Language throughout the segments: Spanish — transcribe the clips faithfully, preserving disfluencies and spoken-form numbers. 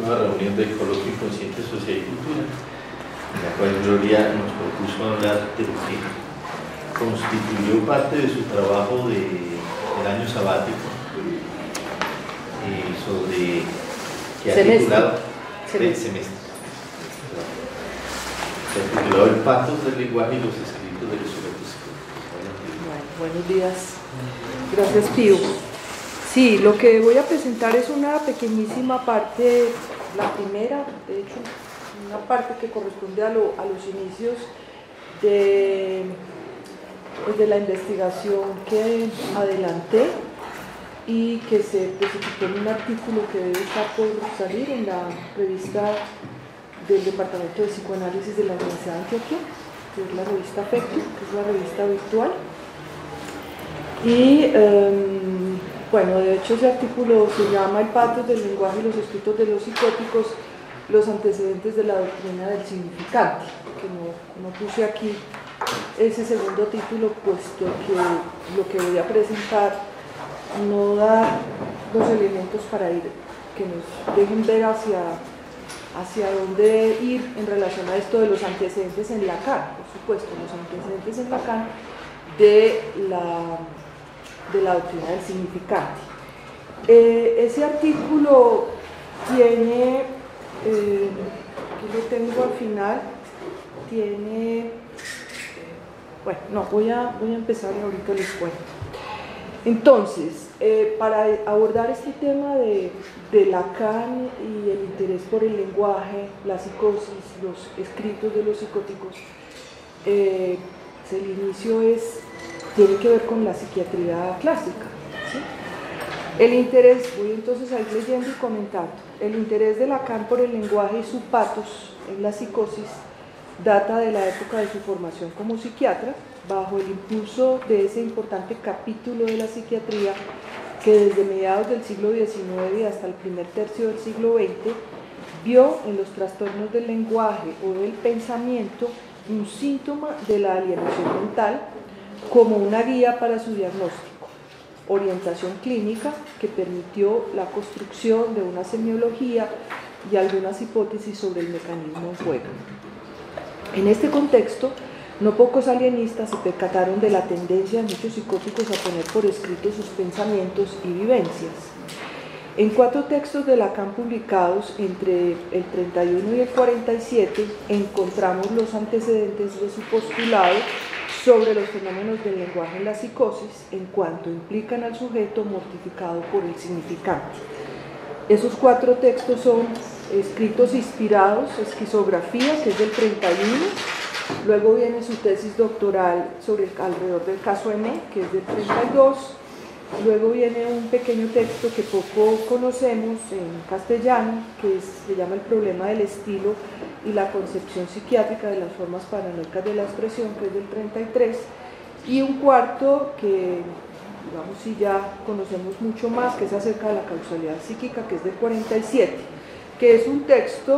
una reunión del Coloquio Inconsciente, Sociedad y Cultura, en la cual Gloria nos propuso hablar de lo que constituyó parte de su trabajo de, del año sabático, eh, sobre que ha semestre. titulado semestre. semestre. Se ha titulado El patos del lenguaje y los escritos de los sujetos. Bueno, buenos días. Gracias, Pío. Sí, lo que voy a presentar es una pequeñísima parte, la primera, de hecho, una parte que corresponde a, lo, a los inicios de, pues de la investigación que adelanté y que se precipitó en un artículo que debe estar por salir en la revista del Departamento de Psicoanálisis de la Universidad de Antioquia, que es la revista Afecto, que es la revista virtual. Y um, bueno, de hecho ese artículo se llama El patos del lenguaje y los escritos de los psicóticos, los antecedentes de la doctrina del significante, que no, no puse aquí ese segundo título, puesto que lo que voy a presentar no da los elementos para ir, que nos dejen ver hacia, hacia dónde ir en relación a esto de los antecedentes en Lacan, por supuesto, los antecedentes en Lacan de la, de la doctrina del significante. Eh, ese artículo tiene, eh, aquí lo tengo al final, tiene, bueno, no, voy a, voy a empezar y ahorita les cuento. Entonces, eh, para abordar este tema de, de Lacan y el interés por el lenguaje, la psicosis, los escritos de los psicóticos, eh, el inicio es, tiene que ver con la psiquiatría clásica, ¿sí? El interés, voy entonces a ir leyendo y comentando, el interés de Lacan por el lenguaje y su patos en la psicosis data de la época de su formación como psiquiatra, bajo el impulso de ese importante capítulo de la psiquiatría que desde mediados del siglo diecinueve y hasta el primer tercio del siglo veinte vio en los trastornos del lenguaje o del pensamiento un síntoma de la alienación mental como una guía para su diagnóstico, orientación clínica que permitió la construcción de una semiología y algunas hipótesis sobre el mecanismo en juego. En este contexto, no pocos alienistas se percataron de la tendencia de muchos psicóticos a poner por escrito sus pensamientos y vivencias. En cuatro textos de Lacan publicados entre el treinta y uno y el cuarenta y siete encontramos los antecedentes de su postulado sobre los fenómenos del lenguaje en la psicosis en cuanto implican al sujeto mortificado por el significante. Esos cuatro textos son Escritos inspirados, Esquizografía, que es del treinta y uno, luego viene su tesis doctoral sobre el, alrededor del caso M, que es del treinta y dos, luego viene un pequeño texto que poco conocemos en castellano, que es, se llama El problema del estilo y la concepción psiquiátrica de las formas paranoicas de la expresión, que es del treinta y tres, y un cuarto que, digamos, si ya conocemos mucho más, que es acerca de la causalidad psíquica, que es del cuarenta y siete, que es un texto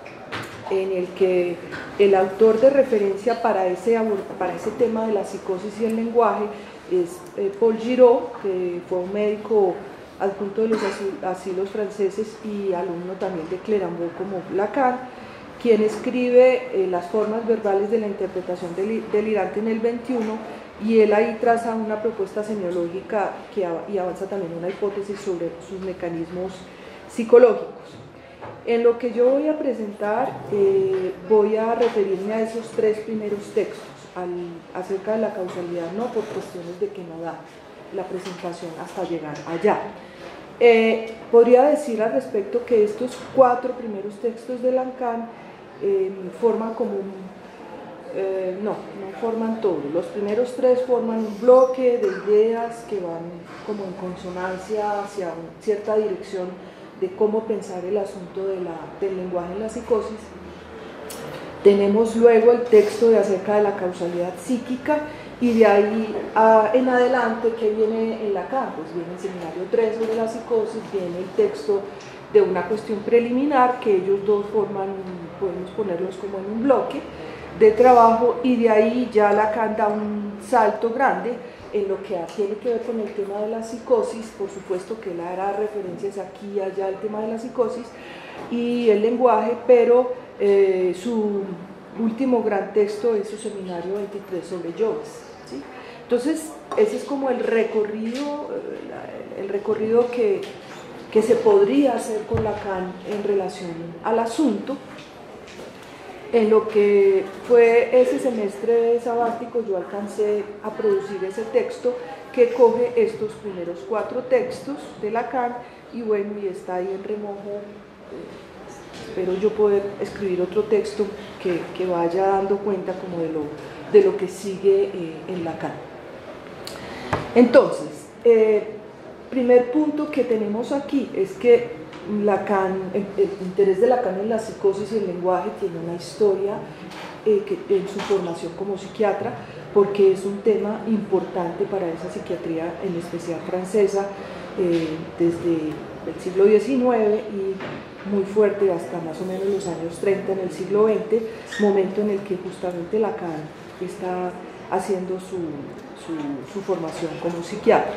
en el que el autor de referencia para ese, para ese tema de la psicosis y el lenguaje es eh, Paul Giraud, que fue un médico adjunto de los asilos franceses y alumno también de Clérambault como Lacan, quien escribe eh, las formas verbales de la interpretación del, delirante en el veintiuno, y él ahí traza una propuesta semiológica que, y avanza también una hipótesis sobre sus mecanismos psicológicos. En lo que yo voy a presentar, eh, voy a referirme a esos tres primeros textos, al, acerca de la causalidad, no por cuestiones de que no da la presentación hasta llegar allá. Eh, podría decir al respecto que estos cuatro primeros textos de Lacan eh, forman como un, eh, no, no forman todo. Los primeros tres forman un bloque de ideas que van como en consonancia hacia una cierta dirección de cómo pensar el asunto de la, del lenguaje en la psicosis. Tenemos luego el texto de acerca de la causalidad psíquica, y de ahí a, en adelante, ¿qué viene en Lacan? Pues viene el seminario tres sobre la psicosis, viene el texto de una cuestión preliminar, que ellos dos forman, podemos ponerlos como en un bloque de trabajo, y de ahí ya Lacan da un salto grande en lo que tiene que ver con el tema de la psicosis, por supuesto que él hará referencias aquí y allá al tema de la psicosis y el lenguaje, pero eh, su último gran texto es su seminario veintitrés sobre Joves, ¿sí? Entonces, ese es como el recorrido, el recorrido que, que se podría hacer con Lacan en relación al asunto. En lo que fue ese semestre sabático, yo alcancé a producir ese texto que coge estos primeros cuatro textos de Lacan y bueno, y está ahí en remojo. Eh, espero yo poder escribir otro texto que, que vaya dando cuenta como de lo, de lo que sigue eh, en Lacan. Entonces, eh, primer punto que tenemos aquí es que Lacan, el, el interés de Lacan en la psicosis y el lenguaje tiene una historia eh, que, en su formación como psiquiatra, porque es un tema importante para esa psiquiatría, en especial francesa, eh, desde el siglo diecinueve y muy fuerte hasta más o menos los años treinta en el siglo veinte, momento en el que justamente Lacan está haciendo su, su, su formación como psiquiatra.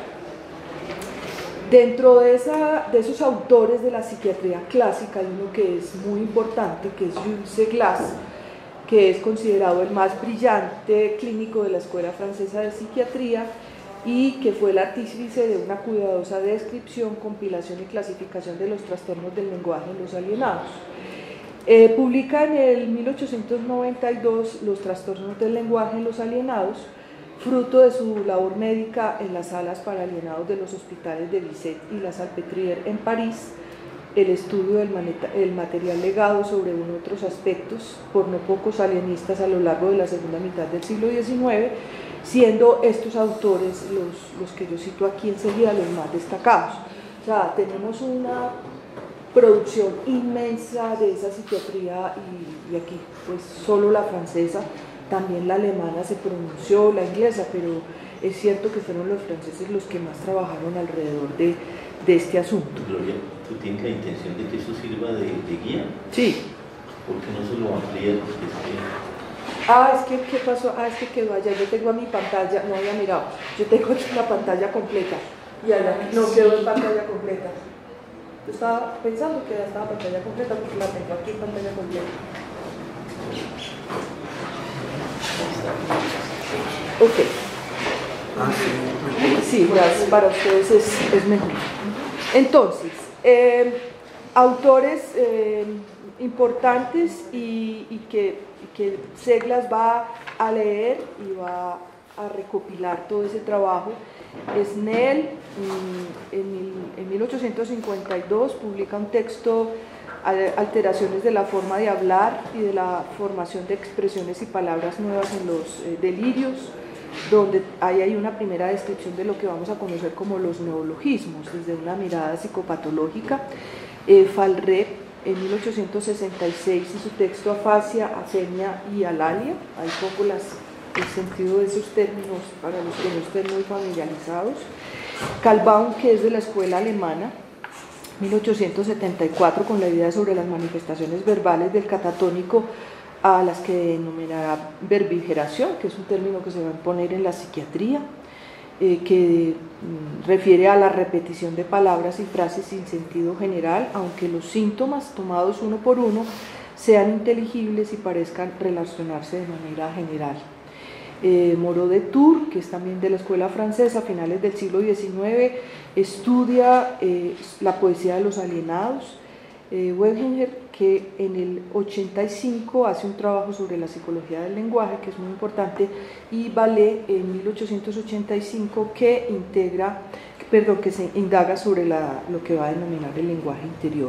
Dentro de, esa, de esos autores de la psiquiatría clásica hay uno que es muy importante, que es Jules Seglas, que es considerado el más brillante clínico de la Escuela Francesa de Psiquiatría y que fue el artífice de una cuidadosa descripción, compilación y clasificación de los trastornos del lenguaje en los alienados. Eh, publica en el mil ochocientos noventa y dos Los trastornos del lenguaje en los alienados, fruto de su labor médica en las salas para alienados de los hospitales de Bicêtre y la Salpêtrière en París, el estudio del el material legado sobre unos otros aspectos por no pocos alienistas a lo largo de la segunda mitad del siglo diecinueve, siendo estos autores los, los que yo cito aquí enseguida los más destacados. O sea, tenemos una producción inmensa de esa psiquiatría y, y aquí pues solo la francesa. También la alemana se pronunció, la inglesa, pero es cierto que fueron los franceses los que más trabajaron alrededor de, de este asunto. Gloria, ¿tú tienes la intención de que eso sirva de, de guía? Sí. ¿Por qué no se lo amplía? Porque es que... Ah, es que, ¿qué pasó? Ah, es que quedó allá, yo tengo a mi pantalla, no había mirado, yo tengo aquí la pantalla completa, y allá no quedó en pantalla completa. Yo estaba pensando que ya estaba pantalla completa, porque la tengo aquí en pantalla completa. Ok. Ah, sí. Sí, gracias, para ustedes es, es mejor. Entonces, eh, autores eh, importantes y, y, que, y que Seglas va a leer y va a recopilar todo ese trabajo. Snell en, en mil ochocientos cincuenta y dos publica un texto, Alteraciones de la forma de hablar y de la formación de expresiones y palabras nuevas en los eh, delirios, donde ahí hay una primera descripción de lo que vamos a conocer como los neologismos, desde una mirada psicopatológica. Eh, Falrep en mil ochocientos sesenta y seis en su texto Afasia, Afemia y Alalia, ahí pongo las, el sentido de esos términos para los que no estén muy familiarizados. Kalbaum, que es de la escuela alemana, mil ochocientos setenta y cuatro, con la idea sobre las manifestaciones verbales del catatónico, a las que denominará verbigeración, que es un término que se va a imponer en la psiquiatría, eh, que mm, refiere a la repetición de palabras y frases sin sentido general, aunque los síntomas tomados uno por uno sean inteligibles y parezcan relacionarse de manera general. Eh, Moreau de Tours, que es también de la escuela francesa, a finales del siglo diecinueve, estudia eh, la poesía de los alienados. Eh, Wegener, que en el ochenta y cinco hace un trabajo sobre la psicología del lenguaje, que es muy importante, y Vallée en mil ochocientos ochenta y cinco, que integra, perdón, que se indaga sobre la, lo que va a denominar el lenguaje interior.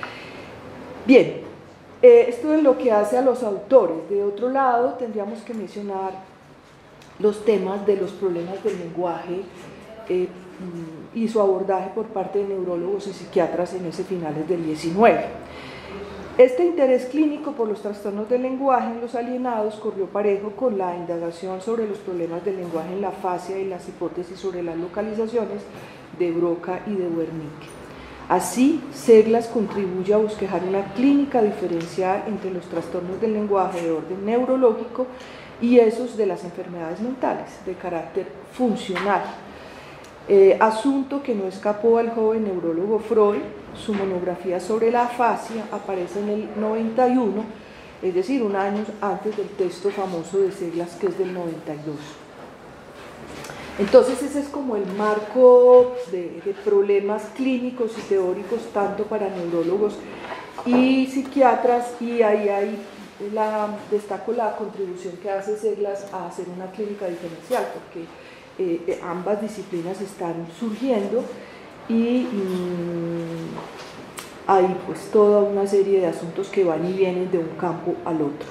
Bien, eh, esto es lo que hace a los autores. De otro lado, tendríamos que mencionar los temas de los problemas del lenguaje eh, y su abordaje por parte de neurólogos y psiquiatras en ese finales del diecinueve. Este interés clínico por los trastornos del lenguaje en los alienados corrió parejo con la indagación sobre los problemas del lenguaje en la fascia y las hipótesis sobre las localizaciones de Broca y de Wernicke. Así, Seglas contribuye a bosquejar una clínica diferencial entre los trastornos del lenguaje de orden neurológico y esos de las enfermedades mentales de carácter funcional. Eh, asunto que no escapó al joven neurólogo Freud. Su monografía sobre la afasia aparece en el noventa y uno, es decir, un año antes del texto famoso de Seglas, que es del noventa y dos. Entonces ese es como el marco de, de problemas clínicos y teóricos tanto para neurólogos y psiquiatras, y ahí hay la, destaco la contribución que hace Seglas a hacer una clínica diferencial, porque eh, ambas disciplinas están surgiendo y mmm, hay pues toda una serie de asuntos que van y vienen de un campo al otro.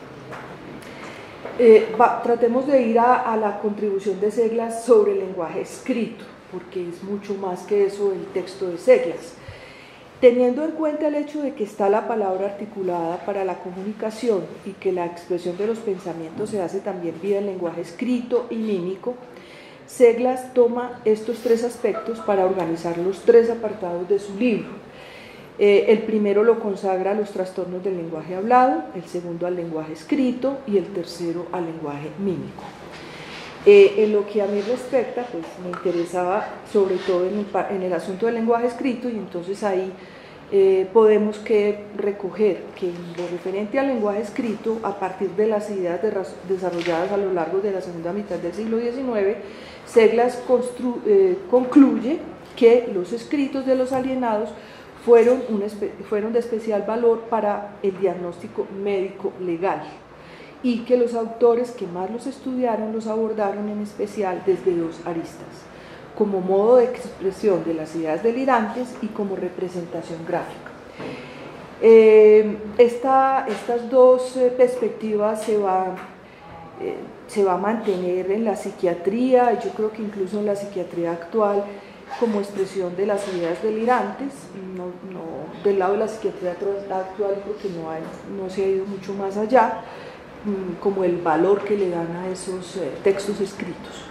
Eh, va, tratemos de ir a, a la contribución de Seglas sobre el lenguaje escrito, porque es mucho más que eso el texto de Seglas. Teniendo en cuenta el hecho de que está la palabra articulada para la comunicación y que la expresión de los pensamientos se hace también vía el lenguaje escrito y mímico, Seglas toma estos tres aspectos para organizar los tres apartados de su libro. Eh, el primero lo consagra a los trastornos del lenguaje hablado, el segundo al lenguaje escrito y el tercero al lenguaje mímico. Eh, en lo que a mí respecta, pues me interesaba sobre todo en el, en el asunto del lenguaje escrito, y entonces ahí eh, podemos que recoger que en lo referente al lenguaje escrito, a partir de las ideas de, desarrolladas a lo largo de la segunda mitad del siglo diecinueve, Seglas eh, concluye que los escritos de los alienados Fueron, un, fueron de especial valor para el diagnóstico médico legal, y que los autores que más los estudiaron los abordaron en especial desde dos aristas: como modo de expresión de las ideas delirantes y como representación gráfica. Eh, esta, estas dos eh, perspectivas se van eh, se va a mantener en la psiquiatría, y yo creo que incluso en la psiquiatría actual, como expresión de las ideas delirantes. No, no, del lado de la psiquiatría actual porque no, hay, no se ha ido mucho más allá, como el valor que le dan a esos eh, textos escritos.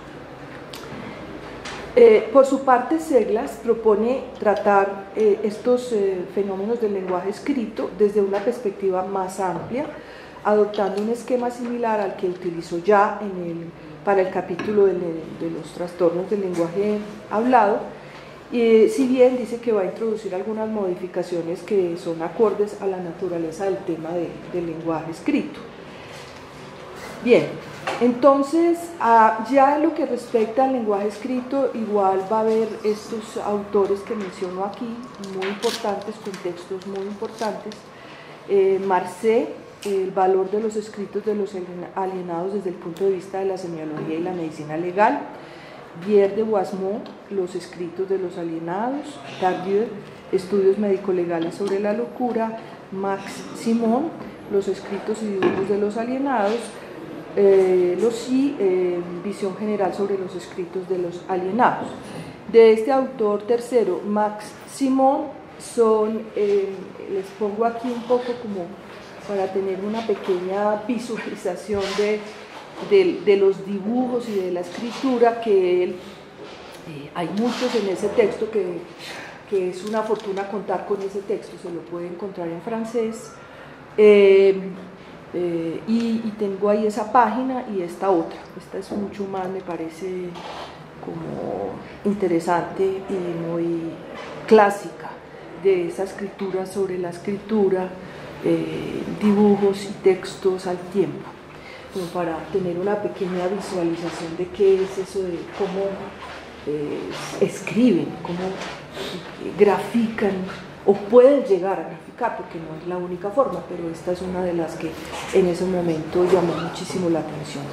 Eh, por su parte, Seglas propone tratar eh, estos eh, fenómenos del lenguaje escrito desde una perspectiva más amplia, adoptando un esquema similar al que utilizó ya en el para el capítulo de, de los trastornos del lenguaje hablado, y si bien dice que va a introducir algunas modificaciones que son acordes a la naturaleza del tema de, del lenguaje escrito. Bien, entonces a, ya en lo que respecta al lenguaje escrito, igual va a haber estos autores que menciono aquí, muy importantes, con textos muy importantes. eh, Marcé, el valor de los escritos de los alienados desde el punto de vista de la semiología y la medicina legal; Bier de Boismont, los escritos de los alienados; Tardieu, estudios médico-legales sobre la locura; Max Simon, los escritos y dibujos de los alienados; eh, Lossy, eh, visión general sobre los escritos de los alienados. De este autor tercero, Max Simon, son, eh, les pongo aquí un poco como para tener una pequeña visualización de, de, de los dibujos y de la escritura que él, eh, hay muchos en ese texto que, que es una fortuna contar con ese texto, se lo puede encontrar en francés, eh, eh, y, y tengo ahí esa página y esta otra. Esta es mucho más, me parece, como interesante y muy clásica, de esa escritura sobre la escritura, eh, dibujos y textos al tiempo, como para tener una pequeña visualización de qué es eso de cómo eh, escriben, cómo grafican o pueden llegar a graficar, porque no es la única forma, pero esta es una de las que en ese momento llamó muchísimo la atención.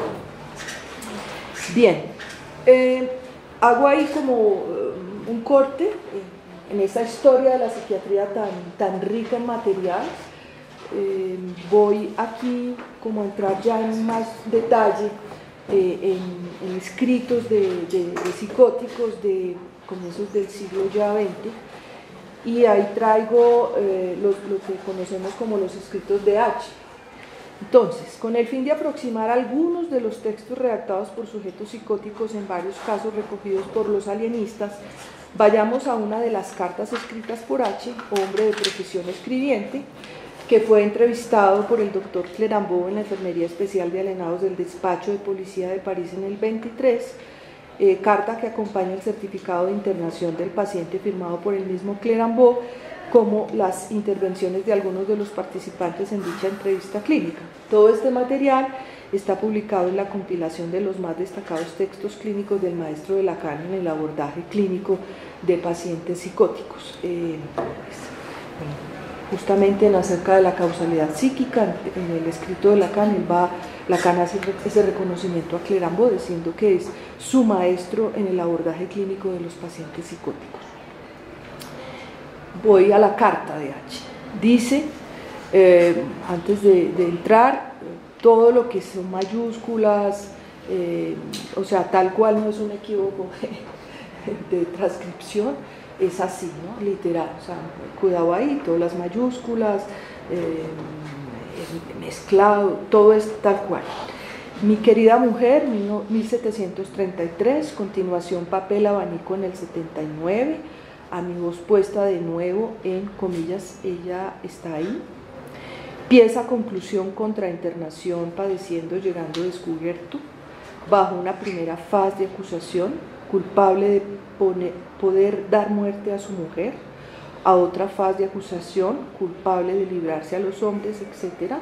Bien, eh, hago ahí como uh, un corte eh, en esta historia de la psiquiatría tan, tan rica en material. Eh, voy aquí como a entrar ya en más detalle eh, en, en escritos de, de, de psicóticos de comienzos del siglo ya veinte, y ahí traigo eh, los, lo que conocemos como los escritos de H. Entonces, con el fin de aproximar algunos de los textos redactados por sujetos psicóticos, en varios casos recogidos por los alienistas, vayamos a una de las cartas escritas por H, hombre de profesión escribiente, que fue entrevistado por el doctor Clerambault en la Enfermería Especial de Alienados del Despacho de Policía de París en el veintitrés, eh, carta que acompaña el certificado de internación del paciente firmado por el mismo Clerambault, como las intervenciones de algunos de los participantes en dicha entrevista clínica. Todo este material está publicado en la compilación de los más destacados textos clínicos del maestro de Lacan en el abordaje clínico de pacientes psicóticos. Eh, justamente en acerca de la causalidad psíquica, en el escrito de Lacan, él va, Lacan hace ese reconocimiento a Clerambault, diciendo que es su maestro en el abordaje clínico de los pacientes psicóticos. Voy a la carta de H. Dice, eh, antes de, de entrar, todo lo que son mayúsculas, eh, o sea, tal cual no es un equívoco de, de transcripción, es así, ¿no? Literal, o sea, cuidado ahí, todas las mayúsculas, eh, mezclado, todo es tal cual. Mi querida mujer, mil setecientos treinta y tres, continuación papel abanico en el setenta y nueve, a mi voz puesta de nuevo en comillas, ella está ahí. Pieza conclusión contra internación padeciendo llegando descubierto, bajo una primera faz de acusación, culpable de poner, poder dar muerte a su mujer, a otra faz de acusación, culpable de librarse a los hombres, etcétera,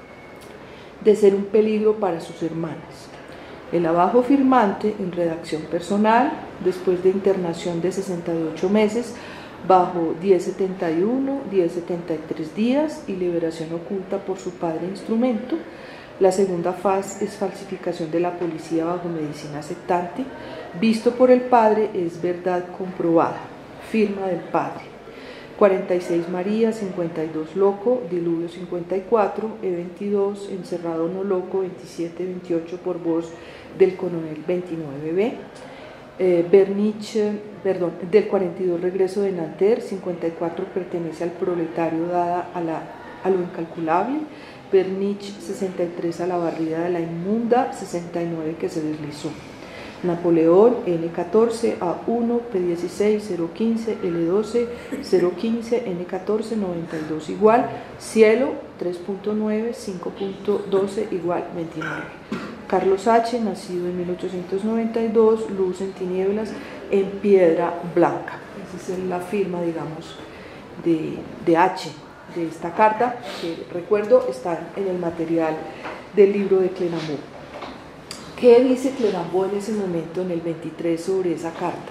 de ser un peligro para sus hermanas. El abajo firmante en redacción personal, después de internación de sesenta y ocho meses, bajo diez setenta y uno, diez setenta y tres días y liberación oculta por su padre instrumento. La segunda fase es falsificación de la policía bajo medicina aceptante, visto por el padre es verdad comprobada, firma del padre. cuarenta y seis María, cincuenta y dos Loco, Diluvio cincuenta y cuatro, E veintidós, Encerrado no Loco, veintisiete veintiocho por voz del coronel veintinueve B. Eh, Bernich, perdón, del cuarenta y dos Regreso de Nanterre, cincuenta y cuatro pertenece al proletario dada a, la, a lo incalculable, Bernich sesenta y tres a la barrida de la inmunda, sesenta y nueve que se deslizó. Napoleón, N catorce, A uno, P dieciséis, cero quince, L doce, cero quince, N catorce, noventa y dos igual, Cielo, tres punto nueve, cinco punto doce igual, veintinueve. Carlos H., nacido en mil ochocientos noventa y dos, Luz en tinieblas, en piedra blanca. Esa es la firma, digamos, de, de H, de esta carta, que recuerdo está en el material del libro de Clerambault. ¿Qué dice Clerambault en ese momento, en el veintitrés, sobre esa carta?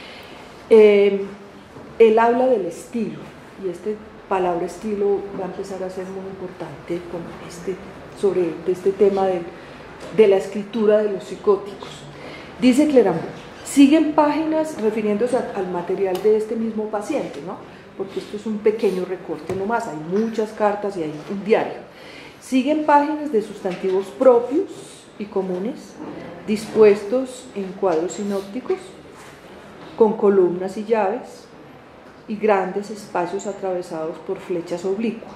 Eh, él habla del estilo, y esta palabra estilo va a empezar a ser muy importante con este, sobre este tema de, de la escritura de los psicóticos. Dice Clerambault, siguen páginas refiriéndose a, al material de este mismo paciente, ¿no? Porque esto es un pequeño recorte nomás, hay muchas cartas y hay un diario. Siguen páginas de sustantivos propios y comunes, dispuestos en cuadros sinópticos, con columnas y llaves, y grandes espacios atravesados por flechas oblicuas.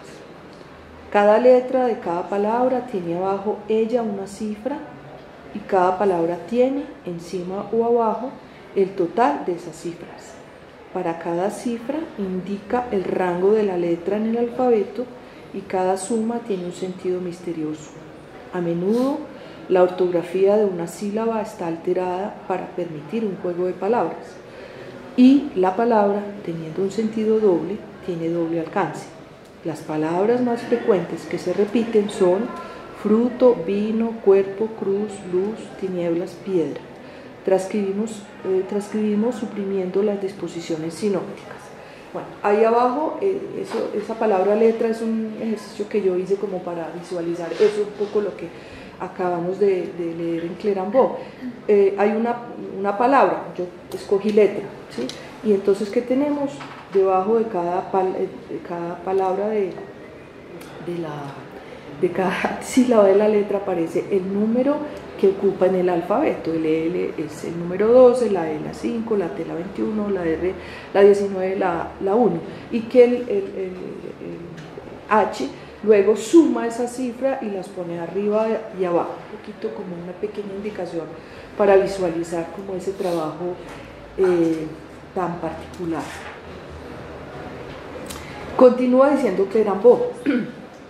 Cada letra de cada palabra tiene abajo ella una cifra, y cada palabra tiene, encima o abajo, el total de esas cifras. Para cada cifra indica el rango de la letra en el alfabeto, y cada suma tiene un sentido misterioso. A menudo, la ortografía de una sílaba está alterada para permitir un juego de palabras, y la palabra, teniendo un sentido doble, tiene doble alcance. Las palabras más frecuentes que se repiten son fruto, vino, cuerpo, cruz, luz, tinieblas, piedra. Transcribimos, eh, transcribimos suprimiendo las disposiciones sinópticas. Bueno, ahí abajo, eh, eso, esa palabra letra es un ejercicio que yo hice como para visualizar eso, un poco lo que acabamos de, de leer en Clerambault. Eh, hay una, una palabra, yo escogí letra, ¿sí? Y entonces, ¿qué tenemos? Debajo de cada, pal, de cada palabra de, de, la, de cada sílaba de la letra aparece el número que ocupa en el alfabeto. El L es el número doce, la E la cinco, la T la veintiuno, la R la diecinueve, la, la uno. Y que el, el, el, el H luego suma esa cifra y las pone arriba y abajo, un poquito como una pequeña indicación para visualizar como ese trabajo eh, tan particular. Continúa diciendo Clerambault,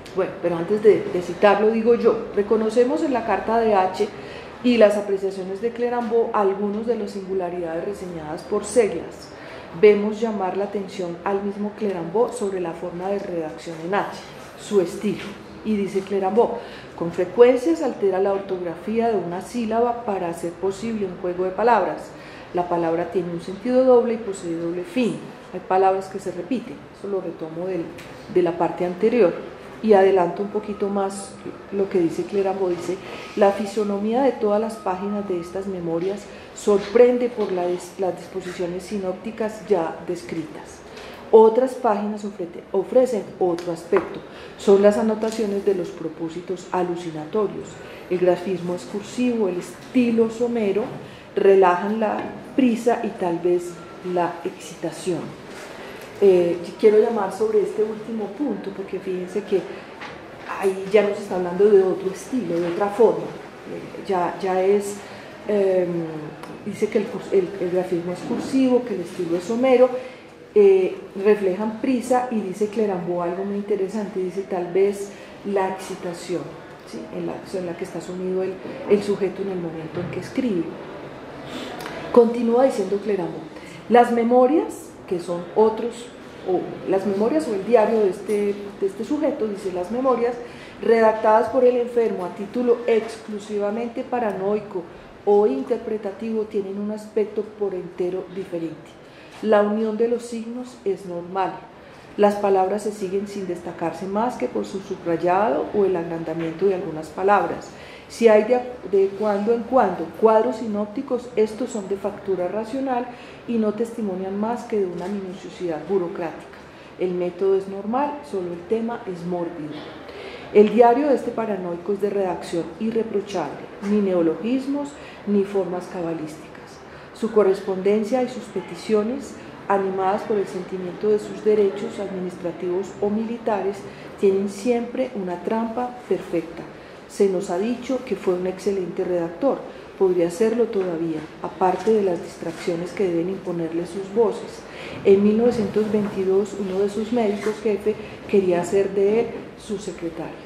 Bueno, pero antes de, de citarlo digo yo, reconocemos en la carta de H y las apreciaciones de Clérambault algunos de las singularidades reseñadas por Seglas. Vemos llamar la atención al mismo Clérambault sobre la forma de redacción en H, su estilo. Y dice Clérambault, con frecuencia se altera la ortografía de una sílaba para hacer posible un juego de palabras. La palabra tiene un sentido doble y posee doble fin. Hay palabras que se repiten, eso lo retomo del, de la parte anterior. Y adelanto un poquito más lo que dice Clérambault, dice, la fisonomía de todas las páginas de estas memorias sorprende por la, las disposiciones sinópticas ya descritas. Otras páginas ofrece, ofrecen otro aspecto, son las anotaciones de los propósitos alucinatorios. El grafismo excursivo, el estilo somero, relajan la prisa y tal vez la excitación. Eh, quiero llamar sobre este último punto porque fíjense que ahí ya nos está hablando de otro estilo, de otra forma. Eh, ya, ya es, eh, dice que el, el, el grafismo es cursivo, que el estilo es somero, eh, reflejan prisa y dice Clérambault algo muy interesante, dice tal vez la excitación, ¿sí? en, la, en la que está sumido el, el sujeto en el momento en que escribe. Continúa diciendo Clérambault, las memorias, que son otros, o las memorias o el diario de este, de este sujeto, dice las memorias, redactadas por el enfermo a título exclusivamente paranoico o interpretativo, tienen un aspecto por entero diferente. La unión de los signos es normal. Las palabras se siguen sin destacarse más que por su subrayado o el agrandamiento de algunas palabras. Si hay de, de cuando en cuando cuadros sinópticos, estos son de factura racional y no testimonian más que de una minuciosidad burocrática. El método es normal, solo el tema es mórbido. El diario de este paranoico es de redacción irreprochable, ni neologismos ni formas cabalísticas. Su correspondencia y sus peticiones, animadas por el sentimiento de sus derechos administrativos o militares, tienen siempre una trampa perfecta. Se nos ha dicho que fue un excelente redactor, podría serlo todavía, aparte de las distracciones que deben imponerle sus voces. En mil novecientos veintidós, uno de sus médicos jefe quería hacer de él su secretario.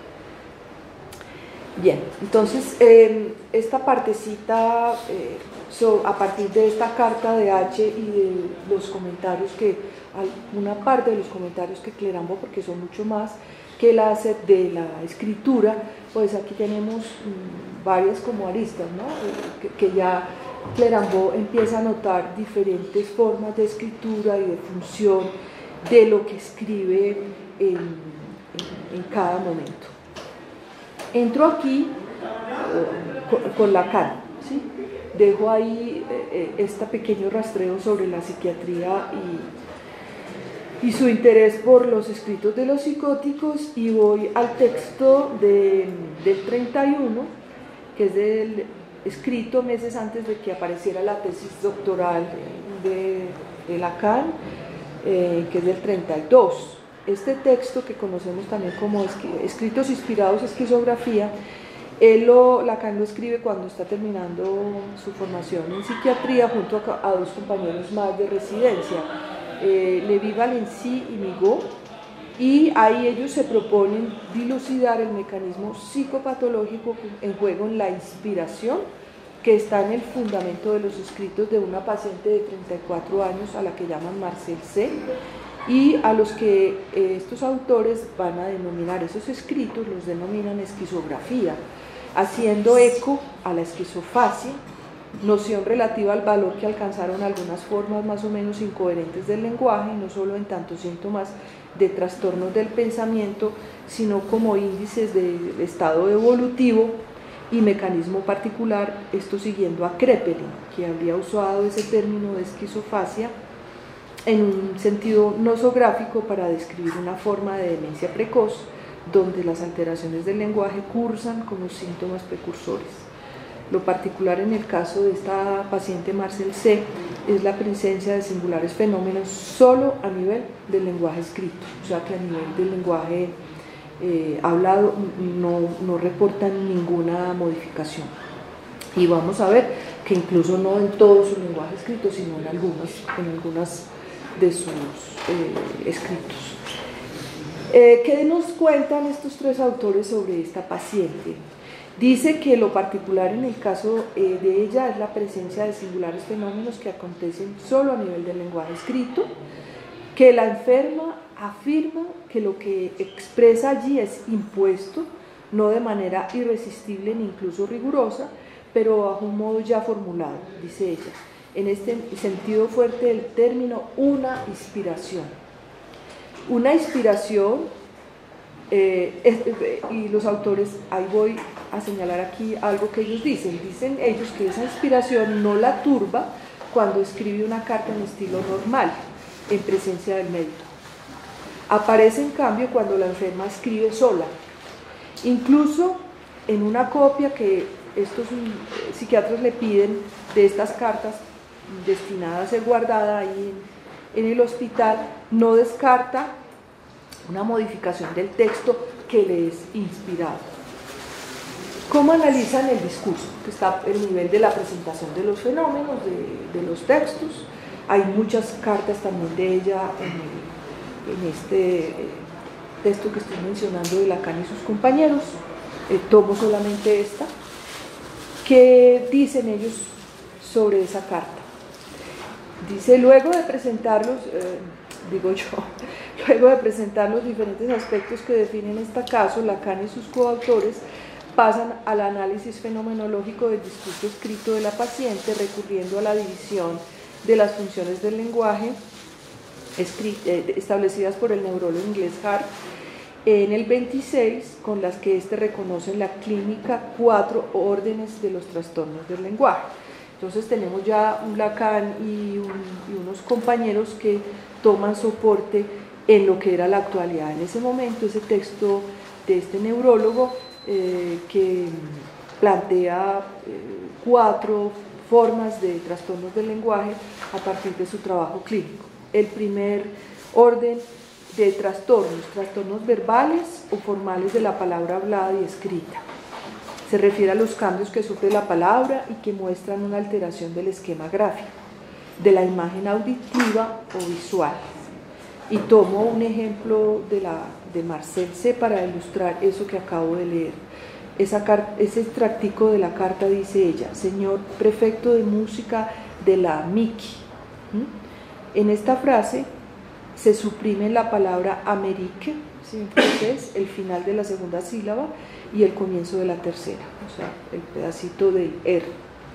Bien, entonces eh, esta partecita, eh, so, a partir de esta carta de H y de los comentarios que, una parte de los comentarios que Clérambault, porque son mucho más, que él hace de la escritura, pues aquí tenemos mmm, varias como aristas, ¿no? que, que ya Clérambault empieza a notar diferentes formas de escritura y de función de lo que escribe en, en, en cada momento. Entro aquí uh, con, con Lacan, ¿sí? Dejo ahí eh, este pequeño rastreo sobre la psiquiatría y, y su interés por los escritos de los psicóticos, y voy al texto de, del treinta y uno, que es del, escrito meses antes de que apareciera la tesis doctoral de, de Lacan, eh, que es del treinta y dos. Este texto, que conocemos también como Escritos inspirados esquizografía, él lo, Lacan lo escribe cuando está terminando su formación en psiquiatría junto a, a dos compañeros más de residencia, eh, Lévy-Valency y Migaud, y ahí ellos se proponen dilucidar el mecanismo psicopatológico en juego en la inspiración, que está en el fundamento de los escritos de una paciente de treinta y cuatro años a la que llaman Marcel C., y a los que eh, estos autores van a denominar esos escritos, los denominan esquizografía, haciendo eco a la esquizofasia, noción relativa al valor que alcanzaron algunas formas más o menos incoherentes del lenguaje, no solo en tantos síntomas de trastornos del pensamiento, sino como índices del estado evolutivo y mecanismo particular, esto siguiendo a Kraepelin, que habría usado ese término de esquizofasia en un sentido nosográfico para describir una forma de demencia precoz donde las alteraciones del lenguaje cursan como síntomas precursores. Lo particular en el caso de esta paciente Marcel C. es la presencia de singulares fenómenos solo a nivel del lenguaje escrito, o sea que a nivel del lenguaje eh, hablado no, no reportan ninguna modificación. Y vamos a ver que incluso no en todo su lenguaje escrito, sino en algunas, en algunas de sus eh, escritos. Eh, ¿Qué nos cuentan estos tres autores sobre esta paciente? Dice que lo particular en el caso eh, de ella es la presencia de singulares fenómenos que acontecen solo a nivel del lenguaje escrito, que la enferma afirma que lo que expresa allí es impuesto, no de manera irresistible ni incluso rigurosa, pero bajo un modo ya formulado, dice ella, en este sentido fuerte del término, una inspiración. Una inspiración, eh, es, eh, y los autores, ahí voy a señalar aquí algo que ellos dicen, dicen ellos que esa inspiración no la turba cuando escribe una carta en estilo normal, en presencia del médico. Aparece en cambio cuando la enferma escribe sola, incluso en una copia que estos psiquiatras le piden de estas cartas destinadas a ser guardada ahí en, en el hospital, no descarta una modificación del texto que le es inspirado. ¿Cómo analizan el discurso? Que está el nivel de la presentación de los fenómenos, de, de los textos. Hay muchas cartas también de ella en, el, en este texto que estoy mencionando de Lacan y sus compañeros. Eh, tomo solamente esta. ¿Qué dicen ellos sobre esa carta? Dice, luego de presentarlos, eh, digo yo, luego de presentar los diferentes aspectos que definen este caso, Lacan y sus coautores pasan al análisis fenomenológico del discurso escrito de la paciente, recurriendo a la división de las funciones del lenguaje establecidas por el neurólogo inglés Hart en el veintiséis, con las que éste reconoce en la clínica cuatro órdenes de los trastornos del lenguaje. Entonces tenemos ya un Lacan y, un, y unos compañeros que toman soporte en lo que era la actualidad en ese momento, ese texto de este neurólogo eh, que plantea eh, cuatro formas de trastornos del lenguaje a partir de su trabajo clínico. El primer orden de trastornos, trastornos verbales o formales de la palabra hablada y escrita. Se refiere a los cambios que sufre la palabra y que muestran una alteración del esquema gráfico, de la imagen auditiva o visual. Y tomo un ejemplo de, la, de Marcel C. para ilustrar eso que acabo de leer. Esa, ese extractico de la carta dice ella, señor prefecto de música de la Miki. ¿Mm? En esta frase se suprime la palabra Amérique, ¿sí? En francés, el final de la segunda sílaba y el comienzo de la tercera, o sea, el pedacito del R.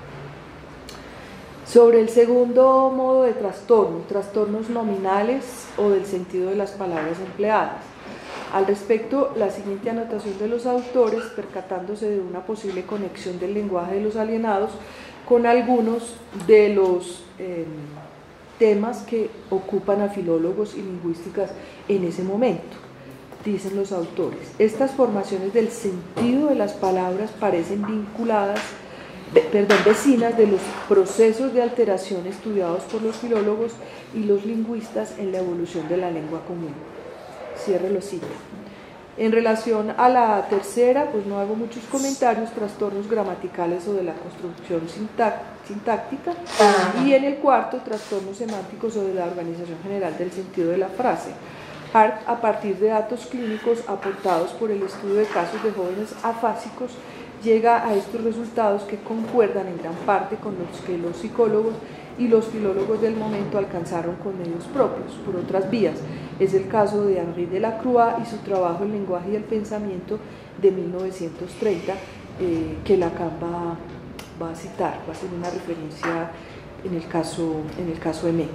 Sobre el segundo modo de trastorno, trastornos nominales o del sentido de las palabras empleadas. Al respecto, la siguiente anotación de los autores, percatándose de una posible conexión del lenguaje de los alienados con algunos de los eh, temas que ocupan a filólogos y lingüísticas en ese momento. Dicen los autores, estas formaciones del sentido de las palabras parecen vinculadas, perdón, vecinas de los procesos de alteración estudiados por los filólogos y los lingüistas en la evolución de la lengua común. Cierre los cita. En relación a la tercera, pues no hago muchos comentarios, trastornos gramaticales o de la construcción sintáctica, y en el cuarto, trastornos semánticos o de la organización general del sentido de la frase. Hart, a partir de datos clínicos aportados por el estudio de casos de jóvenes afásicos, llega a estos resultados que concuerdan en gran parte con los que los psicólogos y los filólogos del momento alcanzaron con medios propios, por otras vías. Es el caso de Henri Delacroix y su trabajo El lenguaje y el pensamiento de mil novecientos treinta, eh, que Lacan va, va a citar, va a hacer una referencia en el caso, en el caso M.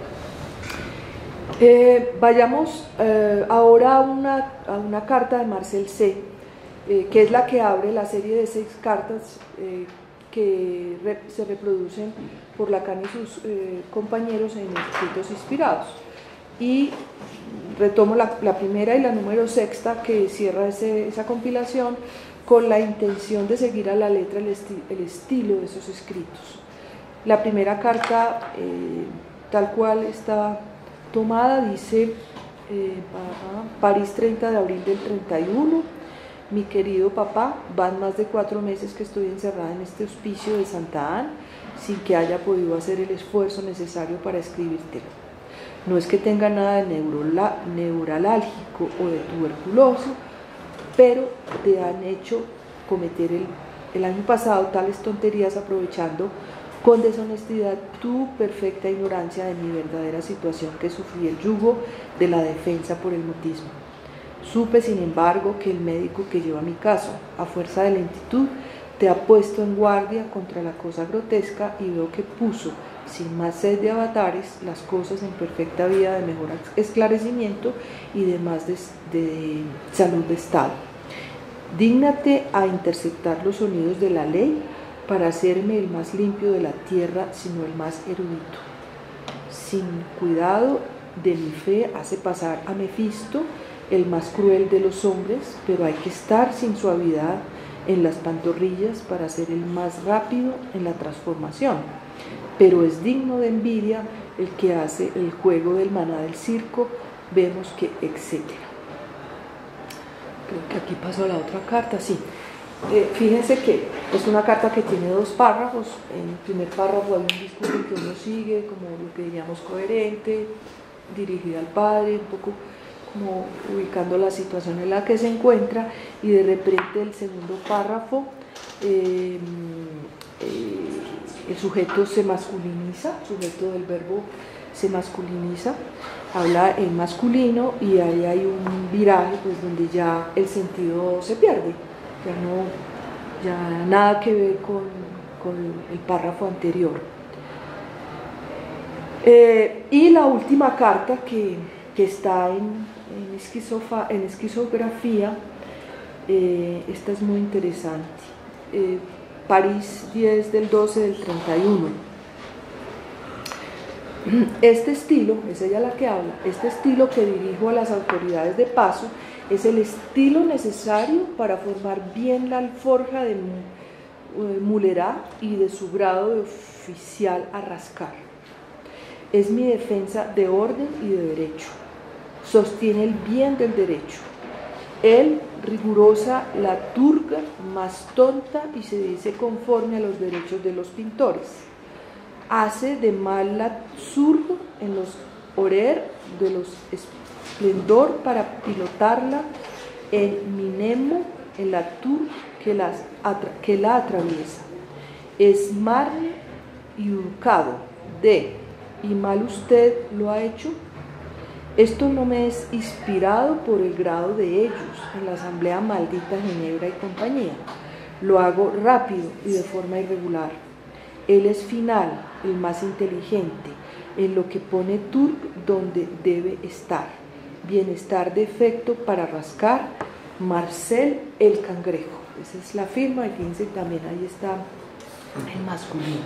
Eh, vayamos eh, ahora a una, a una carta de Marcel C., eh, que es la que abre la serie de seis cartas eh, que re, se reproducen por Lacan y sus eh, compañeros en escritos inspirados. Y retomo la, la primera y la número sexta que cierra ese, esa compilación con la intención de seguir a la letra el, esti, el estilo de esos escritos. La primera carta, eh, tal cual está tomada, dice eh, París, treinta de abril del treinta y uno. Mi querido papá, van más de cuatro meses que estoy encerrada en este hospicio de Santa Ana sin que haya podido hacer el esfuerzo necesario para escribírtelo. No es que tenga nada de neuralálgico o de tuberculoso, pero te han hecho cometer el, el año pasado tales tonterías aprovechando con deshonestidad tu perfecta ignorancia de mi verdadera situación, que sufrí el yugo de la defensa por el mutismo. Supe, sin embargo, que el médico que lleva mi caso, a fuerza de lentitud, te ha puesto en guardia contra la cosa grotesca y veo que puso, sin más sed de avatares, las cosas en perfecta vía de mejor esclarecimiento y de más de, de salud de estado. Dígnate a interceptar los sonidos de la ley para hacerme el más limpio de la tierra, sino el más erudito. Sin cuidado de mi fe hace pasar a Mefisto, el más cruel de los hombres, pero hay que estar sin suavidad en las pantorrillas para ser el más rápido en la transformación. Pero es digno de envidia el que hace el juego del maná del circo, vemos que etcétera. Creo que aquí pasó la otra carta, sí. Eh, fíjense que es una carta que tiene dos párrafos. En el primer párrafo hay un discurso que uno sigue, como lo que diríamos coherente, dirigida al padre, un poco como ubicando la situación en la que se encuentra, y de repente el segundo párrafo eh, eh, el sujeto se masculiniza, el sujeto del verbo se masculiniza, habla en masculino, y ahí hay un viraje pues donde ya el sentido se pierde, ya no, ya nada que ver con, con el párrafo anterior. Eh, y la última carta que, que está en, en, esquizofa, en esquizografía, eh, esta es muy interesante. Eh, París diez del doce del treinta y uno. Este estilo, es ella la que habla, este estilo que dirijo a las autoridades de paso es el estilo necesario para formar bien la alforja de Mulerá y de su grado de oficial a rascar. Es mi defensa de orden y de derecho. Sostiene el bien del derecho. Él, rigurosa, la turga más tonta y se dice conforme a los derechos de los pintores. Hace de mal la zurdo en los orer de los esplendor para pilotarla en minemo en la tur que, las atra, que la atraviesa. Es mar y urcado de y mal usted lo ha hecho. Esto no me es inspirado por el grado de ellos en la asamblea maldita Ginebra y compañía. Lo hago rápido y de forma irregular. Él es final, el más inteligente, en lo que pone Turk donde debe estar. Bienestar de efecto para rascar, Marcel el cangrejo. Esa es la firma, y fíjense también ahí está el masculino.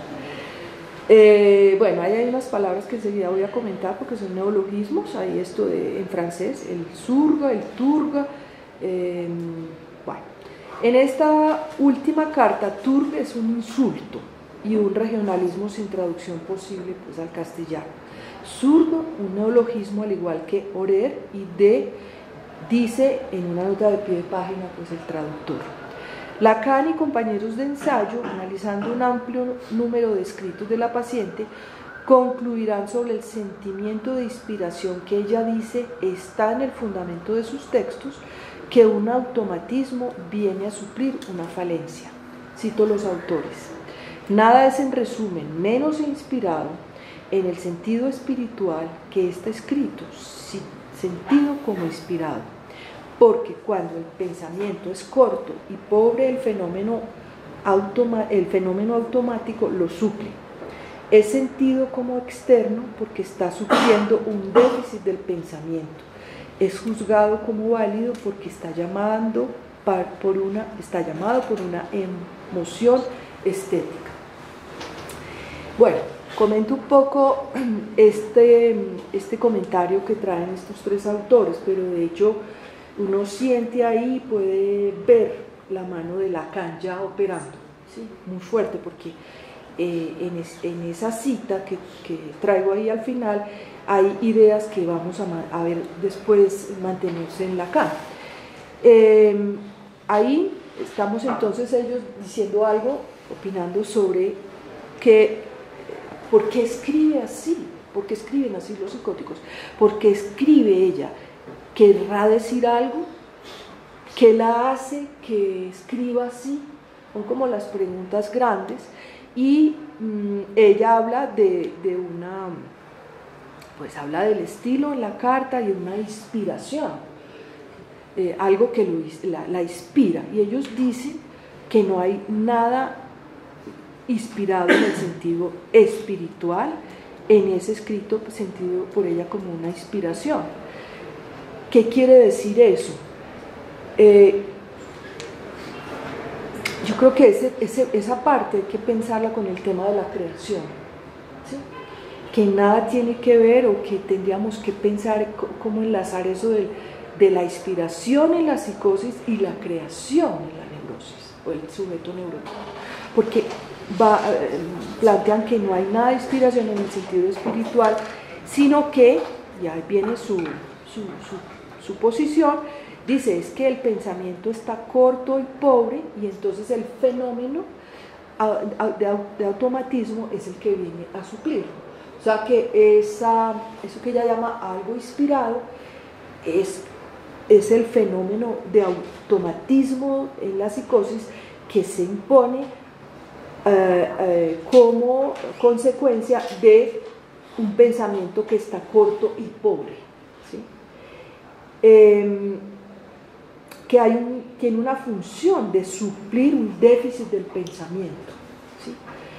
Eh, bueno, ahí hay unas palabras que enseguida voy a comentar porque son neologismos. Hay esto de, en francés, el surga, el turga. Eh, bueno, en esta última carta, turg es un insulto y un regionalismo sin traducción posible pues, al castellano. Surdo, un neologismo al igual que orer, y de, dice en una nota de pie de página pues el traductor. Lacan y compañeros de ensayo, analizando un amplio número de escritos de la paciente, concluirán sobre el sentimiento de inspiración que ella dice está en el fundamento de sus textos, que un automatismo viene a suplir una falencia. Cito los autores. Nada es en resumen menos inspirado en el sentido espiritual que está escrito, sentido como inspirado. Porque cuando el pensamiento es corto y pobre, el fenómeno, automa, el fenómeno automático lo suple. Es sentido como externo porque está supliendo un déficit del pensamiento. Es juzgado como válido porque está, llamando por una, está llamado por una emoción estética. Bueno, comento un poco este, este comentario que traen estos tres autores, pero de hecho uno siente ahí, puede ver la mano de Lacan ya operando, ¿sí? Muy fuerte, porque eh, en, es, en esa cita que, que traigo ahí al final hay ideas que vamos a, a ver después mantenerse en Lacan. Eh, ahí estamos entonces ellos diciendo algo, opinando sobre que, por qué escribe así, ¿Por qué escriben así los psicóticos? Porque escribe ella, ¿querrá decir algo? ¿Qué la hace que escriba así? Son como las preguntas grandes. Y mmm, ella habla de, de una, pues habla del estilo en la carta y de una inspiración, eh, algo que lo, la, la inspira. Y ellos dicen que no hay nada inspirado en el sentido espiritual en ese escrito, sentido por ella como una inspiración. ¿Qué quiere decir eso? Eh, yo creo que ese, ese, esa parte hay que pensarla con el tema de la creación, ¿sí? Que nada tiene que ver, o que tendríamos que pensar cómo enlazar eso de, de la inspiración en la psicosis y la creación en la neurosis, o el sujeto neurótico, porque va, eh, plantean que no hay nada de inspiración en el sentido espiritual, sino que, y ahí viene su, su, su, su posición, dice, es que el pensamiento está corto y pobre, y entonces el fenómeno de automatismo es el que viene a suplirlo. O sea que esa, eso que ella llama algo inspirado es, es el fenómeno de automatismo en la psicosis que se impone eh, eh, como consecuencia de un pensamiento que está corto y pobre, ¿sí? Eh, que hay un, tiene una función de suplir un déficit del pensamiento, ¿sí?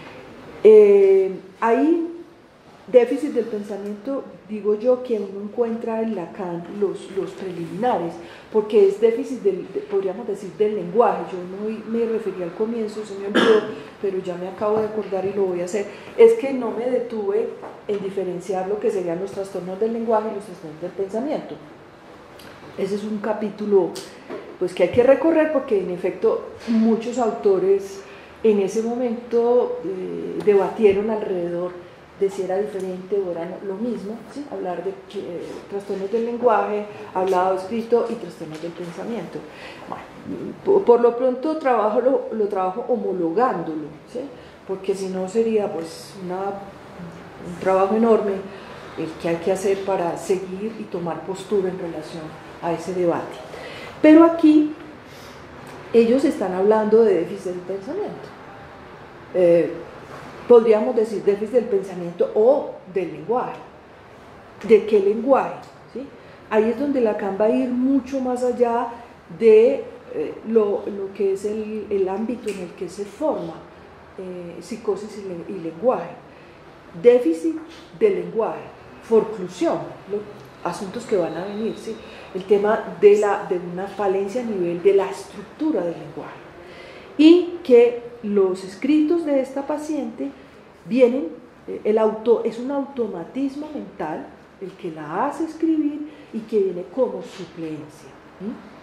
Eh, hay déficit del pensamiento, digo yo, que uno encuentra en Lacan los, los preliminares, porque es déficit, del, de, podríamos decir, del lenguaje. Yo no me refería al comienzo, se me olvidó, pero ya me acabo de acordar y lo voy a hacer. Es que no me detuve en diferenciar lo que serían los trastornos del lenguaje y los trastornos del pensamiento. Ese es un capítulo pues que hay que recorrer, porque en efecto muchos autores en ese momento eh, debatieron alrededor de si era diferente o era lo mismo, ¿sí? Hablar de eh, trastornos del lenguaje, hablado, escrito, y trastornos del pensamiento. Bueno, por, por lo pronto trabajo, lo, lo trabajo homologándolo, ¿sí? Porque si no sería pues una, un trabajo enorme el que hay que hacer para seguir y tomar postura en relación a ese debate. Pero aquí ellos están hablando de déficit del pensamiento. Eh, podríamos decir déficit del pensamiento o del lenguaje. ¿De qué lenguaje? ¿Sí? Ahí es donde Lacan va a ir mucho más allá de eh, lo, lo que es el, el ámbito en el que se forma eh, psicosis y, y lenguaje. Déficit del lenguaje, forclusión, los asuntos que van a venir, ¿sí? El tema de, la, de una falencia a nivel de la estructura del lenguaje, y que los escritos de esta paciente vienen, el auto, es un automatismo mental el que la hace escribir y que viene como suplencia. ¿Mm?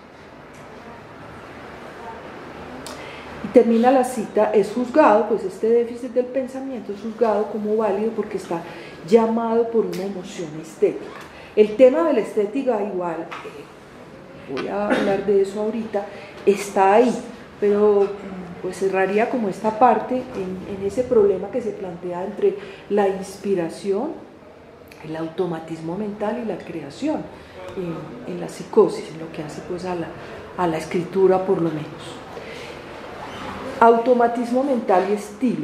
Y termina la cita, es juzgado, pues este déficit del pensamiento es juzgado como válido porque está llamado por una emoción estética. El tema de la estética igual, eh, voy a hablar de eso ahorita, está ahí, pero pues cerraría como esta parte en, en ese problema que se plantea entre la inspiración, el automatismo mental y la creación en, en la psicosis, en lo que hace pues a la, a la escritura por lo menos. Automatismo mental y estilo.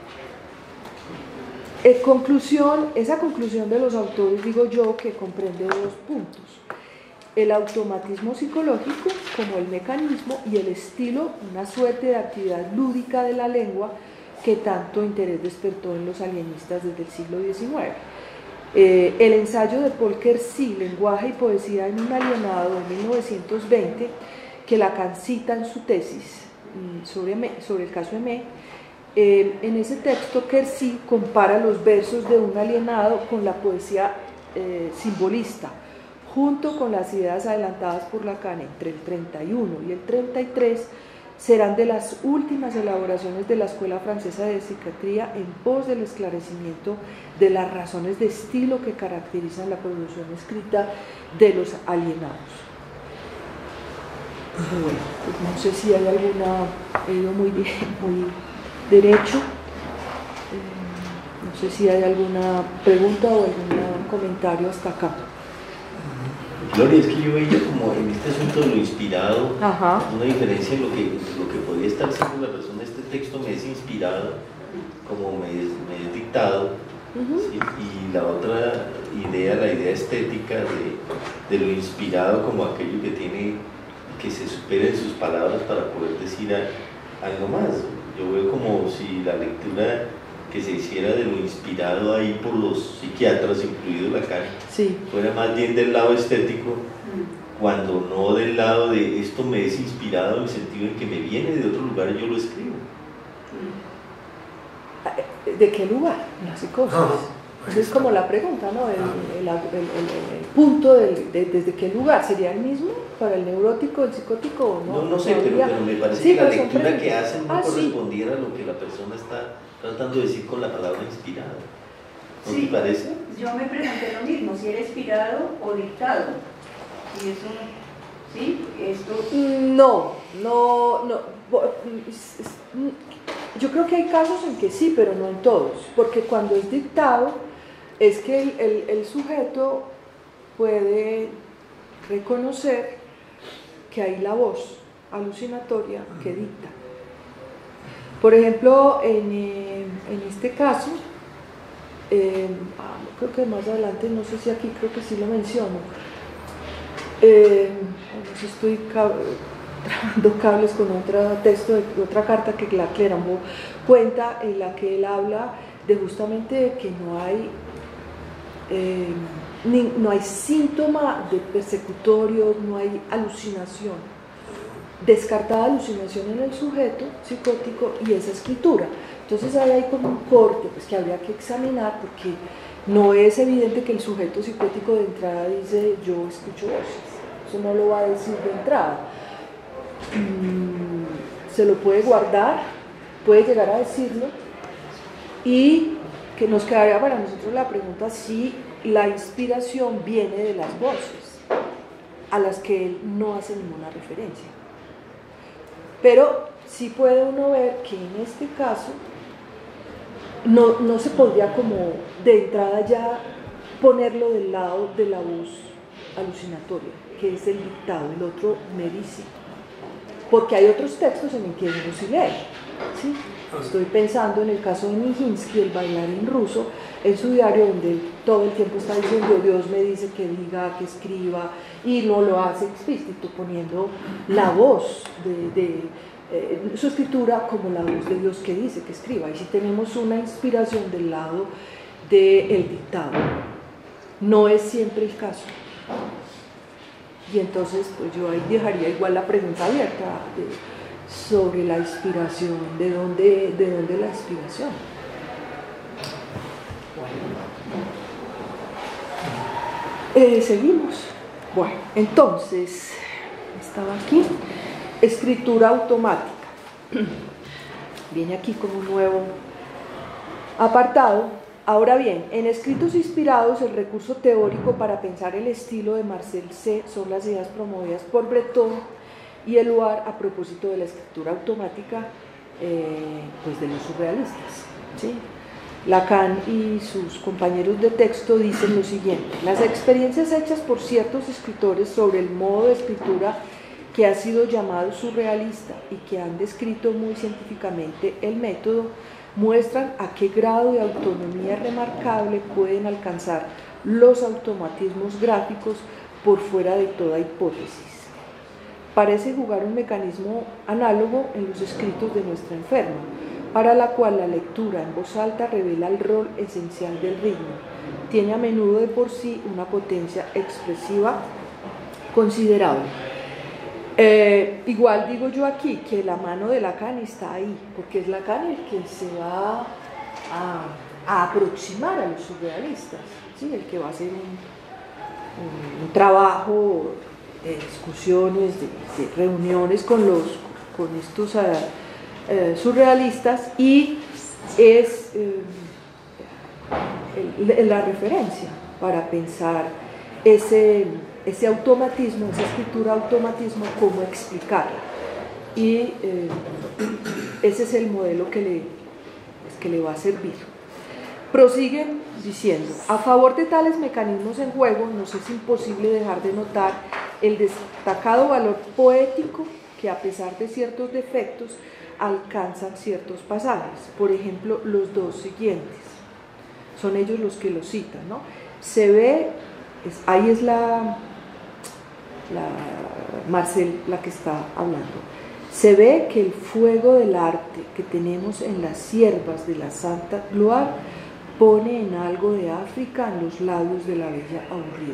En conclusión, esa conclusión de los autores, digo yo, que comprende dos puntos: el automatismo psicológico como el mecanismo, y el estilo, una suerte de actividad lúdica de la lengua que tanto interés despertó en los alienistas desde el siglo diecinueve. Eh, el ensayo de Paul Kersey, Lenguaje y Poesía en un alienado, de mil novecientos veinte, que Lacan cita en su tesis sobre, sobre el caso M. Eh, en ese texto Kersey compara los versos de un alienado con la poesía eh, simbolista, junto con las ideas adelantadas por Lacan entre el treinta y uno y el treinta y tres, serán de las últimas elaboraciones de la Escuela Francesa de Psiquiatría en pos del esclarecimiento de las razones de estilo que caracterizan la producción escrita de los alienados. Bueno, pues no sé si hay alguna, he ido muy bien, muy derecho. Eh, No sé si hay alguna pregunta o algún comentario hasta acá. Gloria, es que yo veía como en este asunto de lo inspirado, Ajá. una diferencia en lo que, lo que podría estar siendo la persona. Este texto me es inspirado, como me es, me es dictado, uh-huh. ¿sí? Y la otra idea, la idea estética de, de lo inspirado como aquello que tiene, que se supera en sus palabras para poder decir a, algo más. Yo veo como si la lectura que se hiciera de lo inspirado ahí por los psiquiatras, incluido Lacan, sí. fuera más bien del lado estético, mm. cuando no del lado de esto me es inspirado en el sentido en que me viene de otro lugar y yo lo escribo. ¿De qué lugar? La psicosis. No, esa es como la pregunta, ¿no? El, el, el, el, el punto del, de, desde qué lugar. ¿Sería el mismo para el neurótico, el psicótico o no? No, no sé, pero, pero me parece sí, que la lectura que hacen no ah, correspondiera sí. a lo que la persona está tratando de decir con la palabra inspirado. ¿No sí, te parece? Yo me pregunté lo mismo, si era inspirado o dictado. Y eso, ¿sí? Esto... No, no, no. Yo creo que hay casos en que sí, pero no en todos. Porque cuando es dictado, es que el, el, el sujeto puede reconocer que hay la voz alucinatoria que dicta. Por ejemplo, en, en este caso, eh, creo que más adelante, no sé si aquí, creo que sí lo menciono, eh, no sé si estoy trabajando cables con otro texto de otra carta que la Clérambault cuenta, en la que él habla de justamente que no hay, eh, ni, no hay síntoma de persecutorio, no hay alucinación. Descartada alucinación en el sujeto psicótico y esa escritura. Entonces ahí hay como un corte pues, que habría que examinar porque no es evidente que el sujeto psicótico de entrada dice yo escucho voces, eso no lo va a decir de entrada. Mm, se lo puede guardar, puede llegar a decirlo y que nos quedaría para nosotros la pregunta si la inspiración viene de las voces a las que él no hace ninguna referencia. Pero sí puede uno ver que en este caso no, no se podría como de entrada ya ponerlo del lado de la voz alucinatoria, que es el dictado, el otro me dice. Porque hay otros textos en los que uno sí lee. ¿Sí? Estoy pensando en el caso de Nijinsky, el bailarín ruso, en su diario donde todo el tiempo está diciendo Dios me dice que diga, que escriba, y no lo hace explícito, poniendo la voz de, de eh, su escritura como la voz de Dios que dice que escriba. Y si tenemos una inspiración del lado del dictado, no es siempre el caso. Y entonces pues yo ahí dejaría igual la pregunta abierta de, sobre la inspiración, de dónde, de dónde la inspiración. Eh, seguimos. Bueno, entonces, estaba aquí, escritura automática. Viene aquí como un nuevo apartado. Ahora bien, en escritos inspirados, el recurso teórico para pensar el estilo de Marcel C. son las ideas promovidas por Breton y Éluard a propósito de la escritura automática eh, pues de los surrealistas. ¿Sí? Lacan y sus compañeros de texto dicen lo siguiente: las experiencias hechas por ciertos escritores sobre el modo de escritura que ha sido llamado surrealista y que han descrito muy científicamente el método muestran a qué grado de autonomía remarcable pueden alcanzar los automatismos gráficos por fuera de toda hipótesis. Parece jugar un mecanismo análogo en los escritos de nuestra enferma, para la cual la lectura en voz alta revela el rol esencial del ritmo. Tiene a menudo de por sí una potencia expresiva considerable. Eh, igual digo yo aquí que la mano de Lacan está ahí, porque es Lacan el que se va a, a aproximar a los surrealistas, ¿sí? El que va a hacer un, un, un trabajo de discusiones, de, de reuniones con, los, con estos uh, uh, surrealistas y es uh, el, la referencia para pensar ese... ese automatismo, esa escritura automatismo, cómo explicarla. Y eh, ese es el modelo que le, pues, que le va a servir. Prosiguen diciendo, a favor de tales mecanismos en juego, nos es imposible dejar de notar el destacado valor poético que, a pesar de ciertos defectos, alcanzan ciertos pasajes. Por ejemplo, los dos siguientes. Son ellos los que lo citan, ¿no? Se ve, es, ahí es la, la Marcel la que está hablando. Se ve que el fuego del arte que tenemos en las siervas de la Santa Gloire pone en algo de África en los labios de la bella aburrida.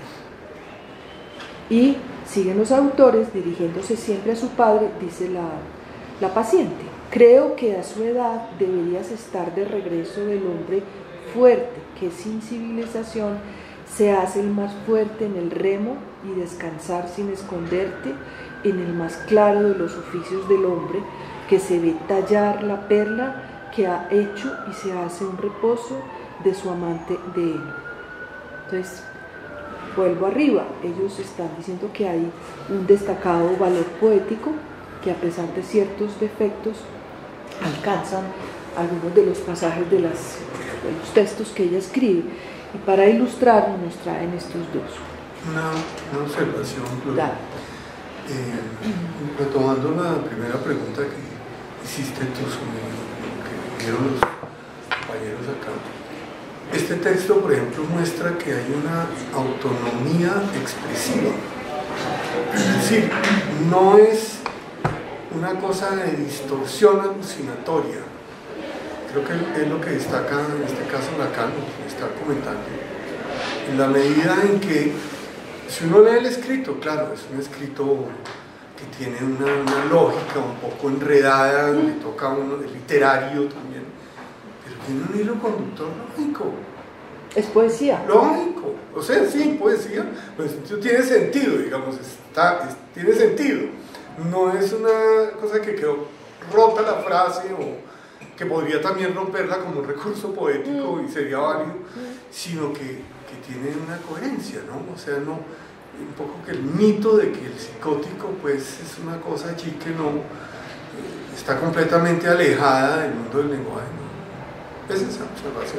Y siguen los autores, dirigiéndose siempre a su padre, dice la, la paciente, creo que a su edad deberías estar de regreso del hombre fuerte, que sin civilización se hace el más fuerte en el remo y descansar sin esconderte en el más claro de los oficios del hombre, que se ve tallar la perla que ha hecho y se hace un reposo de su amante de él. Entonces, vuelvo arriba, ellos están diciendo que hay un destacado valor poético que, a pesar de ciertos defectos, alcanzan algunos de los pasajes de, las, de los textos que ella escribe, y para ilustrarnos nos traen estos dos. Una, una observación, Gloria. Eh, retomando la primera pregunta que hiciste tú sobre lo que vieron los compañeros acá. Este texto, por ejemplo, muestra que hay una autonomía expresiva. Es decir, no es una cosa de distorsión alucinatoria. Creo que es lo que destaca en este caso Lacan, lo que está comentando. En la medida en que, si uno lee el escrito, claro, es un escrito que tiene una, una lógica un poco enredada, le toca a uno, el literario también, pero tiene un hilo conductor lógico. Es poesía. Lógico, o sea, sí, poesía, pues tiene sentido, digamos, está, es, tiene sentido. No es una cosa que quedó rota la frase o que podría también romperla como un recurso poético y sería válido, sino que, que tiene una coherencia, ¿no? O sea, no, un poco que el mito de que el psicótico pues es una cosa allí que no eh, está completamente alejada del mundo del lenguaje, ¿no? Es esa observación.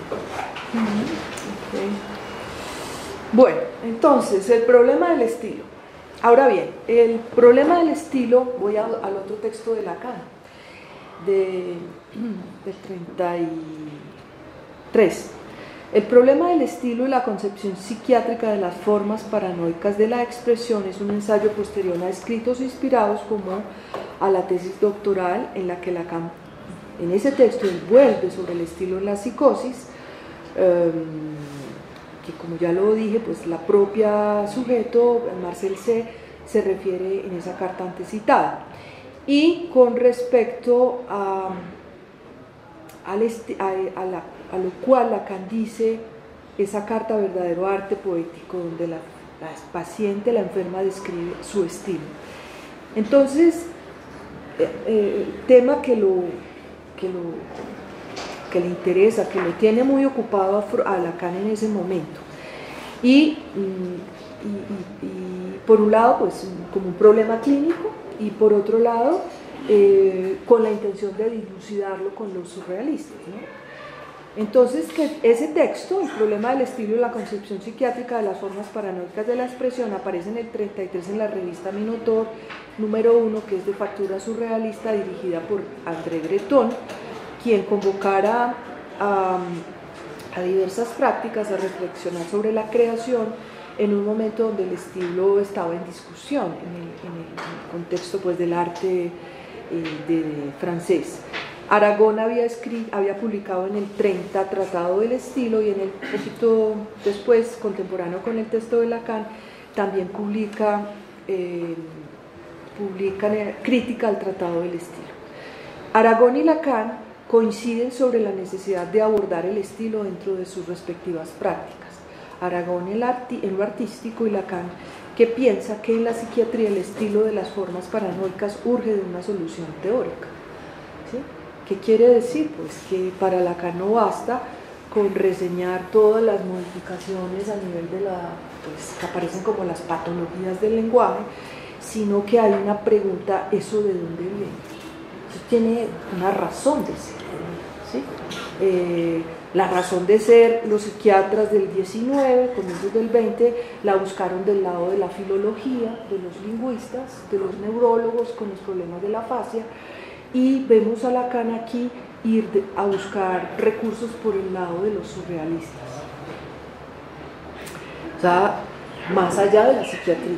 Okay. Bueno, entonces el problema del estilo. Ahora bien, el problema del estilo, voy a, al otro texto de Lacan, de, de treinta y tres. El problema del estilo y la concepción psiquiátrica de las formas paranoicas de la expresión es un ensayo posterior a escritos inspirados como a la tesis doctoral, en la que Lacan, en ese texto, envuelve sobre el estilo en la psicosis, eh, que, como ya lo dije, pues la propia sujeto, Marcel C., se refiere en esa carta antes citada. Y con respecto a, a, a, a, la, a lo cual Lacan dice esa carta verdadero arte poético, donde la, la paciente, la enferma, describe su estilo. Entonces, eh, eh, tema que lo, que lo que le interesa, que lo tiene muy ocupado a, a Lacan en ese momento. Y, y, y, y por un lado, pues como un problema clínico, y por otro lado, eh, con la intención de dilucidarlo con los surrealistas, ¿no? Entonces, que ese texto, el problema del estilo y la concepción psiquiátrica de las formas paranoicas de la expresión, aparece en el treinta y tres en la revista Minotaur número uno, que es de factura surrealista, dirigida por André Breton, quien convocara a, a diversas prácticas a reflexionar sobre la creación en un momento donde el estilo estaba en discusión, en el, en el contexto pues, del arte eh, de, de francés. Aragón había, escrito, había publicado en el treinta Tratado del Estilo, y en el poquito después, contemporáneo con el texto de Lacan, también publica, eh, publica crítica al Tratado del Estilo. Aragón y Lacan coinciden sobre la necesidad de abordar el estilo dentro de sus respectivas prácticas. Aragón en, arti, en lo artístico, y Lacan, que piensa que en la psiquiatría el estilo de las formas paranoicas urge de una solución teórica. ¿Sí? ¿Qué quiere decir? Pues que para Lacan no basta con reseñar todas las modificaciones a nivel de la, pues, que aparecen como las patologías del lenguaje, sino que hay una pregunta: ¿eso de dónde viene? Eso tiene una razón de ser, ¿sí? Eh, La razón de ser, los psiquiatras del diecinueve, comienzos del veinte, la buscaron del lado de la filología, de los lingüistas, de los neurólogos con los problemas de la afasia, y vemos a Lacan aquí ir de, a buscar recursos por el lado de los surrealistas. O sea, más allá de la psiquiatría.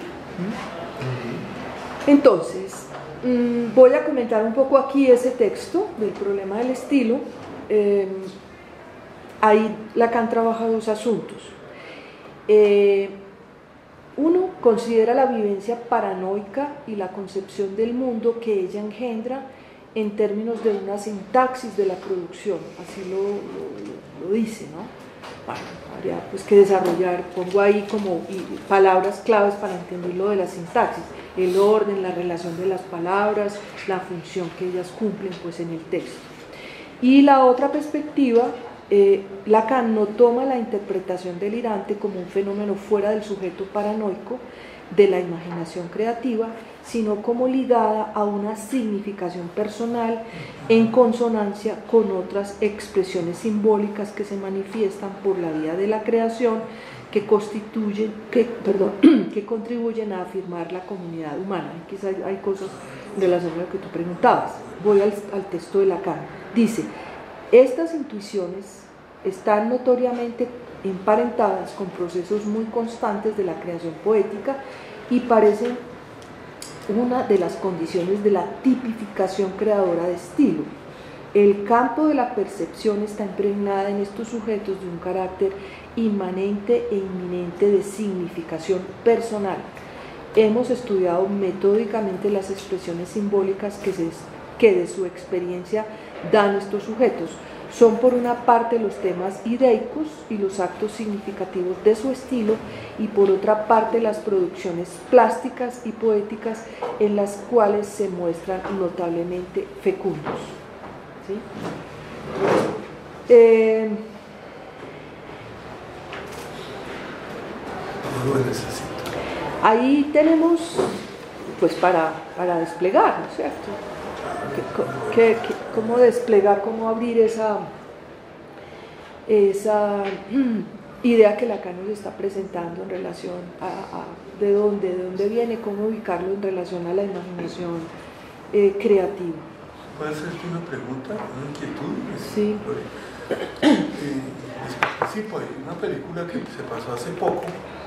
Entonces, mmm, voy a comentar un poco aquí ese texto del problema del estilo. Eh, ahí Lacan trabaja dos asuntos. Eh, uno, considera la vivencia paranoica y la concepción del mundo que ella engendra en términos de una sintaxis de la producción, así lo, lo, lo dice, ¿no? Bueno, habría pues que desarrollar, pongo ahí como y, palabras claves para entender lo de la sintaxis, el orden, la relación de las palabras, la función que ellas cumplen pues en el texto. Y la otra perspectiva, eh, Lacan no toma la interpretación delirante como un fenómeno fuera del sujeto paranoico, de la imaginación creativa, sino como ligada a una significación personal en consonancia con otras expresiones simbólicas que se manifiestan por la vía de la creación, que constituyen, que, perdón, que contribuyen a afirmar la comunidad humana. Quizás hay, hay cosas en relación a lo que tú preguntabas. Voy al, al texto de Lacan. Dice, estas intuiciones están notoriamente emparentadas con procesos muy constantes de la creación poética y parecen una de las condiciones de la tipificación creadora de estilo. El campo de la percepción está impregnada en estos sujetos de un carácter inmanente e inminente de significación personal. Hemos estudiado metódicamente las expresiones simbólicas que, se, que de su experiencia dan estos sujetos. Son por una parte los temas ideicos y los actos significativos de su estilo, y por otra parte las producciones plásticas y poéticas en las cuales se muestran notablemente fecundos. ¿Sí? Eh, ahí tenemos, pues para, para desplegar, ¿no es cierto? ¿Qué, qué, cómo desplegar, cómo abrir esa, esa idea que Lacan nos está presentando en relación a, a de dónde, de dónde viene, cómo ubicarlo en relación a la imaginación eh, creativa. ¿Puedo hacerte una pregunta, una inquietud? Sí. Eh, sí, pues hay una película que se pasó hace poco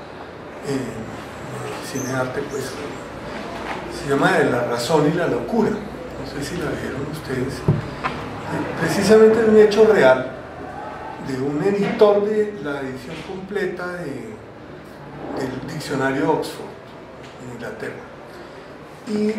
en Cine Arte, pues se llama De la razón y la locura. No sé si la vieron ustedes. Precisamente es un hecho real de un editor de la edición completa de, del diccionario Oxford en Inglaterra. Y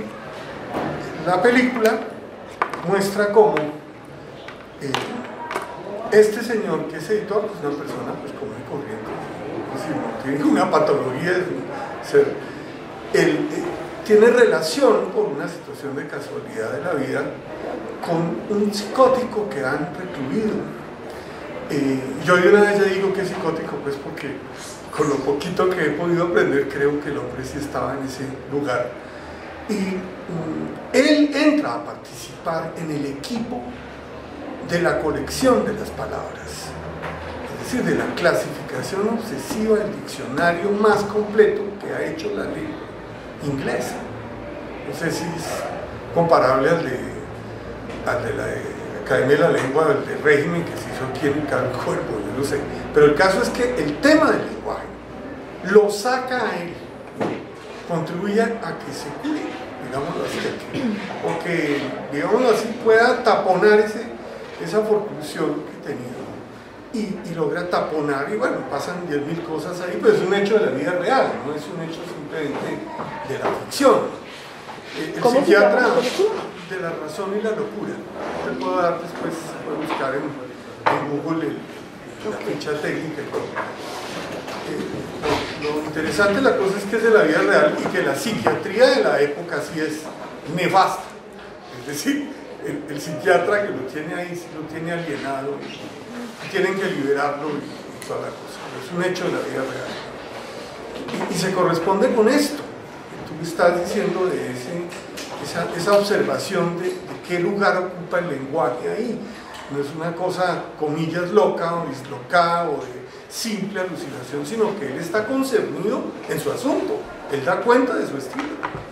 la película muestra cómo eh, este señor, que es editor, es una persona pues común y corriente, es decir, no tiene ninguna patología de ser, él, eh, tiene relación por una situación de casualidad de la vida con un psicótico que han recluido. Eh, yo de una vez ya digo que es psicótico, pues porque con lo poquito que he podido aprender creo que el hombre sí estaba en ese lugar. Y um, él entra a participar en el equipo de la colección de las palabras, es decir, de la clasificación obsesiva del diccionario más completo que ha hecho la lengua inglesa. No sé si es comparable al de, al de la Academia de la Lengua, al de régimen que se hizo aquí en Carlos Cuervo, yo no sé. Pero el caso es que el tema del lenguaje lo saca a él, contribuye a que se cure, digámoslo así, o que, digámoslo así, pueda taponar ese, esa forclusión que tenía. Y, y logra taponar, y bueno, pasan diez mil cosas ahí, pero es un hecho de la vida real, no es un hecho simplemente de la ficción. El ¿Cómo psiquiatra se llama la película? De la razón y la locura. Te puedo dar después, se puede buscar en, en Google el, la ficha técnica y todo. Eh, lo, lo interesante de la cosa es que es de la vida real y que la psiquiatría de la época sí es nefasta. Es decir, el, el psiquiatra que lo tiene ahí, lo tiene alienado y, tienen que liberarlo y, y toda la cosa. Es un hecho de la vida real. Y, y se corresponde con esto. Tú estás diciendo de ese, esa, esa observación de, de qué lugar ocupa el lenguaje ahí. no es una cosa, comillas, loca o dislocada o de simple alucinación, sino que él está concernido en su asunto, él da cuenta de su estilo.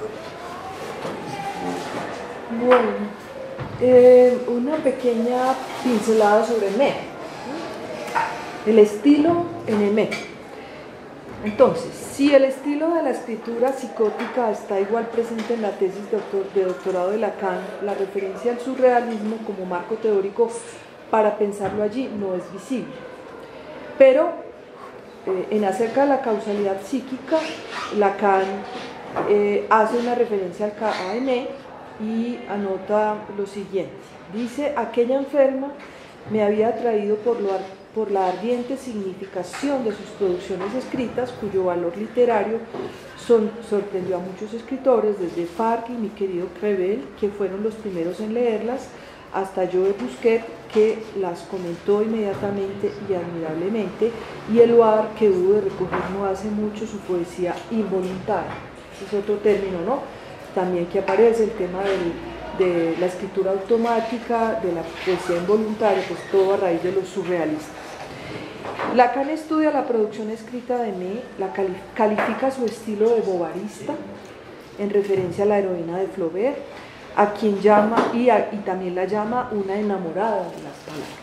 Bueno, eh, una pequeña pincelada sobre M E, el estilo en M E. Entonces, si el estilo de la escritura psicótica está igual presente en la tesis de, doctor, de doctorado de Lacan, la referencia al surrealismo como marco teórico para pensarlo allí no es visible. Pero eh, en acerca de la causalidad psíquica, Lacan eh, hace una referencia al K A M E y anota lo siguiente. Dice, aquella enferma me había atraído por, lo, por la ardiente significación de sus producciones escritas, cuyo valor literario son, sorprendió a muchos escritores, desde Farc y mi querido Crevel, que fueron los primeros en leerlas, hasta Joe Busquet, que las comentó inmediatamente y admirablemente, y Eluard, que hubo de recoger no hace mucho su poesía involuntaria. Ese es otro término, ¿no? También que aparece el tema del, de la escritura automática, de la poesía involuntaria, pues todo a raíz de los surrealistas. Lacan estudia la producción escrita de M E, la califica su estilo de bovarista, en referencia a la heroína de Flaubert, a quien llama, y, a, y también la llama una enamorada de las palabras.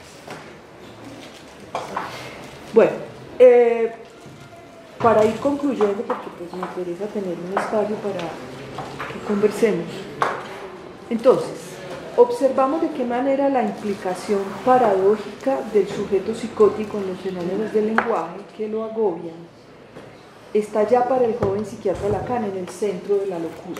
Bueno, eh, para ir concluyendo, porque pues me interesa tener un espacio para que conversemos. Entonces, observamos de qué manera la implicación paradójica del sujeto psicótico en los fenómenos del lenguaje que lo agobian está ya para el joven psiquiatra Lacan en el centro de la locura.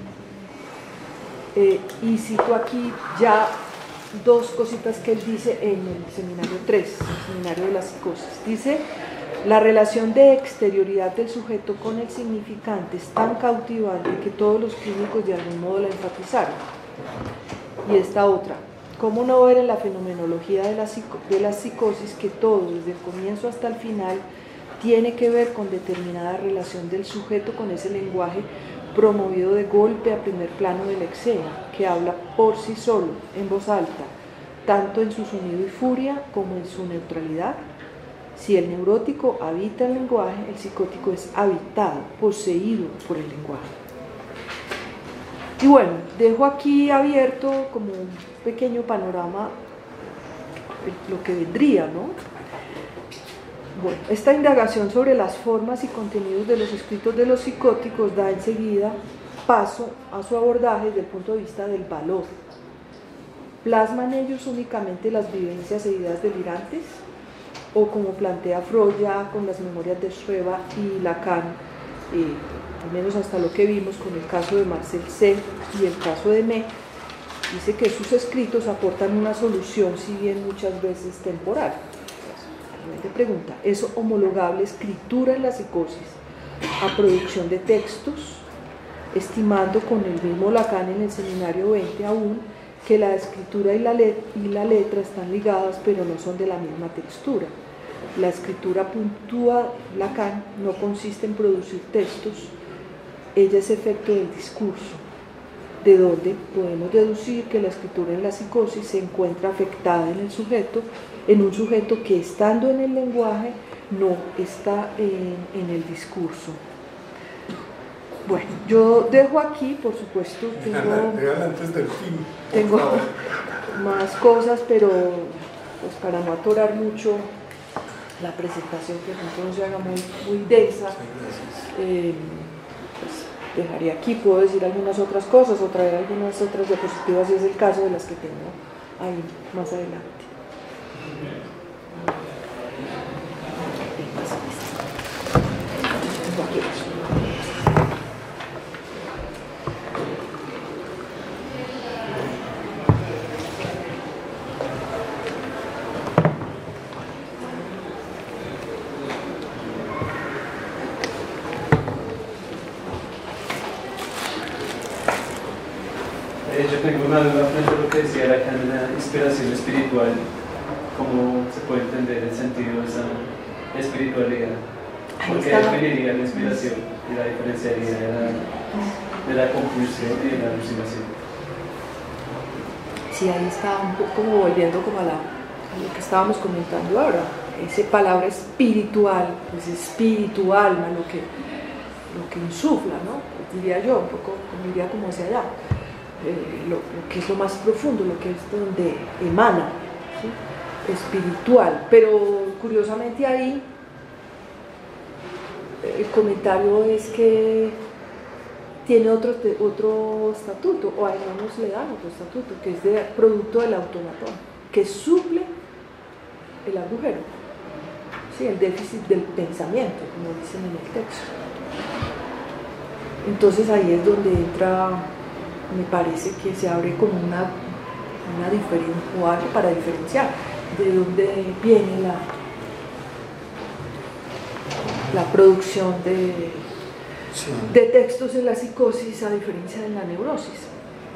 Eh, y cito aquí ya dos cositas que él dice en el seminario tres, el seminario de la psicosis. Dice, la relación de exterioridad del sujeto con el significante es tan cautivante que todos los clínicos de algún modo la enfatizaron. Y esta otra, ¿cómo no ver en la fenomenología de la, psico de la psicosis que todo, desde el comienzo hasta el final, tiene que ver con determinada relación del sujeto con ese lenguaje promovido de golpe a primer plano del exea, que habla por sí solo, en voz alta, tanto en su sonido y furia como en su neutralidad? Si el neurótico habita el lenguaje, el psicótico es habitado, poseído por el lenguaje. Y bueno, dejo aquí abierto como un pequeño panorama lo que vendría, ¿no? Bueno, esta indagación sobre las formas y contenidos de los escritos de los psicóticos da enseguida paso a su abordaje desde el punto de vista del valor. ¿Plasman ellos únicamente las vivencias e ideas delirantes? O como plantea Freud ya con las memorias de Schröber y Lacan, eh, al menos hasta lo que vimos con el caso de Marcel C. y el caso de M E, dice que sus escritos aportan una solución, si bien muchas veces temporal. Realmente pregunta, ¿es homologable escritura en la psicosis a producción de textos? Estimando con el mismo Lacan en el seminario veinte aún que la escritura y la, let y la letra están ligadas pero no son de la misma textura. La escritura, puntúa Lacan, no consiste en producir textos, ella es efecto del discurso, de donde podemos deducir que la escritura en la psicosis se encuentra afectada en el sujeto, en un sujeto que estando en el lenguaje no está en, en el discurso. Bueno, yo dejo aquí, por supuesto, tengo, antes del fin, tengo más cosas, pero pues para no atorar mucho la presentación, que no se haga muy, muy densa, eh, pues dejaría aquí, puedo decir algunas otras cosas o traer algunas otras diapositivas si es el caso de las que tengo ahí más adelante. Yo tengo una duda frente a lo que decía Lacan de la inspiración espiritual. ¿Cómo se puede entender el sentido de esa espiritualidad? ¿Por qué definiría la inspiración y la diferenciaría de la, de la compulsión y de la alucinación? sí, ahí está un poco como volviendo como a, la, a lo que estábamos comentando ahora, esa palabra espiritual, pues espíritu, alma, lo que, lo que insufla, ¿no? Pues diría yo, un poco, como diría como hacia allá, eh, lo, lo que es lo más profundo, lo que es donde emana, ¿sí? Espiritual, pero curiosamente ahí el comentario es que tiene otro, otro estatuto, o a hermanos le dan otro estatuto, que es de producto del automatón, que suple el agujero, ¿sí? El déficit del pensamiento, como dicen en el texto. Entonces ahí es donde entra, me parece que se abre como una, una diferencia, o algo para diferenciar de dónde viene la, la producción de, sí. de textos en la psicosis a diferencia de la neurosis.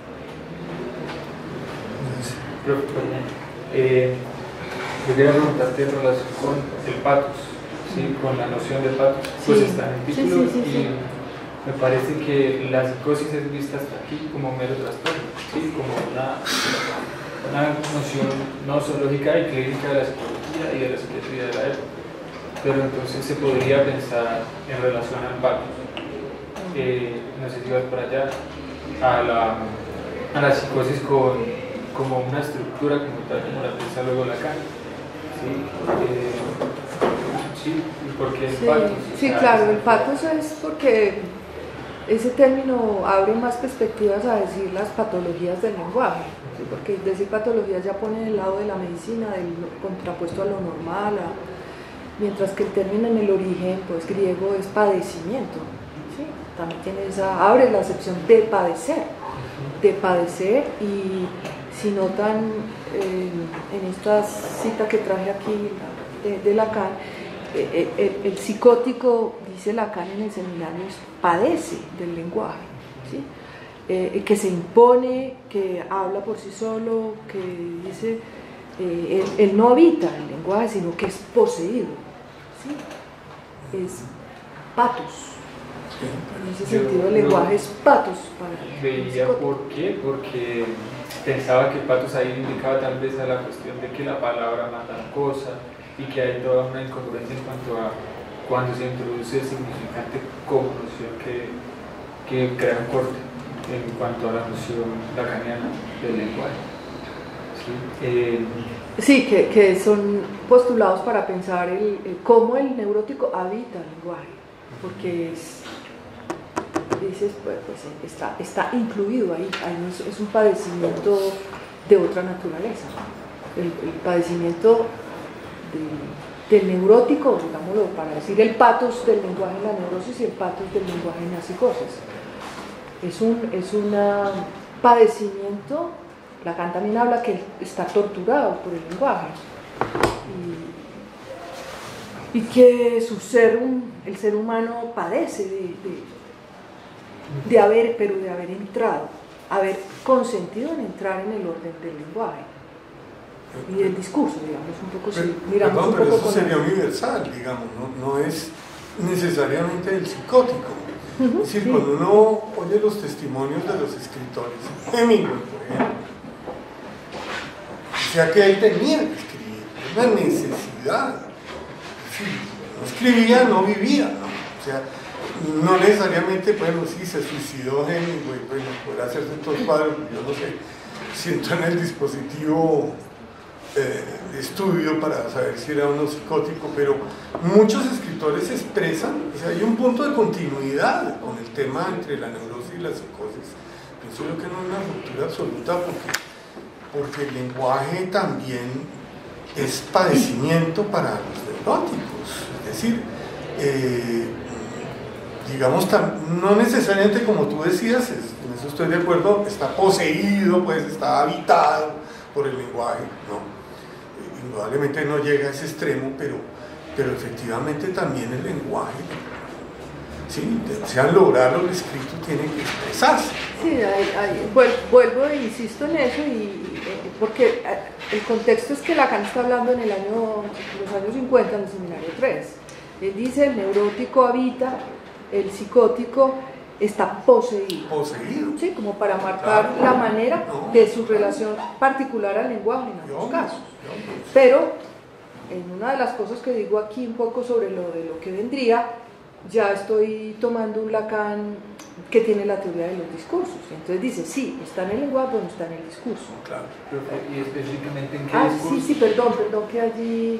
Eh, yo quería preguntarte en relación con el patos, ¿sí? Con la noción de patos, pues sí. Está en el título sí, sí, sí, y sí. Me parece que la psicosis es vista hasta aquí como mero trastorno, ¿sí? Como una, una noción no zoológica y clínica de la psicología y de la psiquiatría de la época. Pero entonces se podría pensar en relación al patos, eh, no sé si vas para allá, a la, a la psicosis con, como una estructura como tal, como la piensa luego Lacan. Sí, eh, sí, porque el sí, patos. Sí, sea, claro, el patos es porque ese término abre más perspectivas a decir las patologías del lenguaje, ¿sí? Porque decir patologías ya pone en el lado de la medicina, del contrapuesto a lo normal, a, mientras que el término en el origen pues griego es padecimiento, ¿sí? También tiene esa, abre la acepción de padecer, de padecer y si notan eh, en esta cita que traje aquí de, de Lacan, eh, eh, el, el psicótico, dice Lacan en el seminario, padece del lenguaje, ¿sí? eh, que se impone, que habla por sí solo, que dice, eh, él, él no habita el lenguaje, sino que es poseído, ¿sí? Es patos. En ese sentido, el lenguaje es patos para veía por qué, porque pensaba que patos ahí indicaba tal vez a la cuestión de que la palabra manda cosa y que hay toda una incongruencia en cuanto a cuando se introduce el significante como noción que, que crea un corte en cuanto a la noción lacaniana del lenguaje. Sí, eh, sí que, que son postulados para pensar el, el, cómo el neurótico habita el lenguaje, porque es, dices, pues, pues está, está incluido ahí, ahí es, es un padecimiento de otra naturaleza, el, el padecimiento de, del neurótico, digámoslo, para decir el patos del lenguaje en la neurosis y el patos del lenguaje en la psicosis. Es un es una padecimiento. Lacan también habla que está torturado por el lenguaje y, y que su ser, el ser humano padece de, de, de haber, pero de haber entrado, haber consentido en entrar en el orden del lenguaje y del discurso, digamos, un poco pero, si miramos perdón, un poco pero eso con sería el... universal, digamos, no, no es necesariamente el psicótico. Uh-huh, es decir, sí. Cuando uno oye los testimonios de los escritores, Hemingway, por ejemplo, o sea que él tenía que escribir, una necesidad. Sí, no escribía, no vivía, ¿no? O sea, no necesariamente, bueno, sí, se suicidó Hemingway, bueno, podrá hacerse todos cuadros, yo no sé, siento en el dispositivo eh, de estudio para saber si era uno psicótico, pero muchos escritores expresan, o sea, hay un punto de continuidad con el tema entre la neurosis y la psicosis. Pienso yo que no es una ruptura absoluta porque porque el lenguaje también es padecimiento para los neuróticos, es decir, eh, digamos, no necesariamente como tú decías, es, en eso estoy de acuerdo, está poseído, pues está habitado por el lenguaje, ¿no? Eh, indudablemente no llega a ese extremo, pero, pero efectivamente también el lenguaje, sí, desean lograrlo, el escrito tiene que expresarse. Sí, hay, hay, vuelvo e insisto en eso, y, porque el contexto es que Lacan está hablando en el año, los años cincuenta, en el seminario tres. Él dice, el neurótico habita, el psicótico está poseído. Poseído. Sí, como para marcar Claro. la manera No. de su relación particular al lenguaje en ambos Yo, casos. yo, Pero en una de las cosas que digo aquí un poco sobre lo de lo que vendría, ya estoy tomando un Lacan que tiene la teoría de los discursos. Entonces dice, sí, está en el lenguaje, pero no está en el discurso. claro. ¿Y específicamente en qué Ah, discurso? sí, sí, perdón, perdón que allí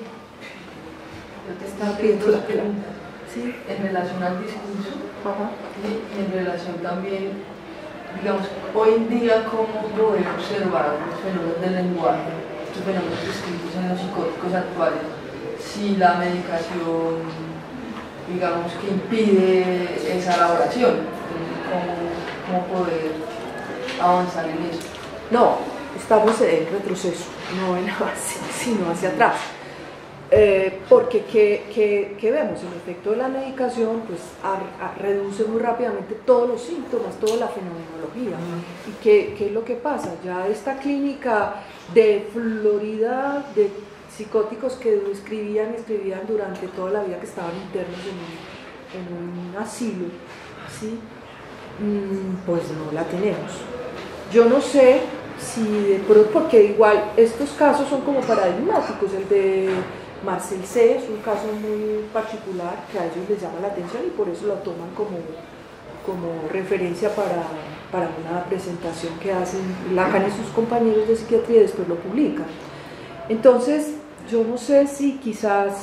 Yo te estaba estaba pidiendo pidiendo la dos preguntas. Sí, En relación al discurso ajá. y en relación también, digamos, hoy en día, cómo poder observar los fenómenos del lenguaje, estos fenómenos descritos en los psicóticos actuales, si la medicación, digamos, que impide esa elaboración. Entonces, ¿cómo, cómo poder avanzar en eso? No, estamos en retroceso, no en avance, sino hacia atrás. Eh, porque ¿qué, qué, qué vemos? El efecto de la medicación pues, a, a, reduce muy rápidamente todos los síntomas, toda la fenomenología. ¿Y qué, qué es lo que pasa? Ya esta clínica de Florida de psicóticos que escribían, escribían durante toda la vida que estaban internos en un, en un asilo, ¿sí? Mm, pues no la tenemos. Yo no sé si de pronto, porque igual estos casos son como paradigmáticos, el de Marcel C. es un caso muy particular que a ellos les llama la atención y por eso lo toman como, como referencia para, para una presentación que hacen Lacan y sus compañeros de psiquiatría y después lo publican. Entonces, yo no sé si quizás,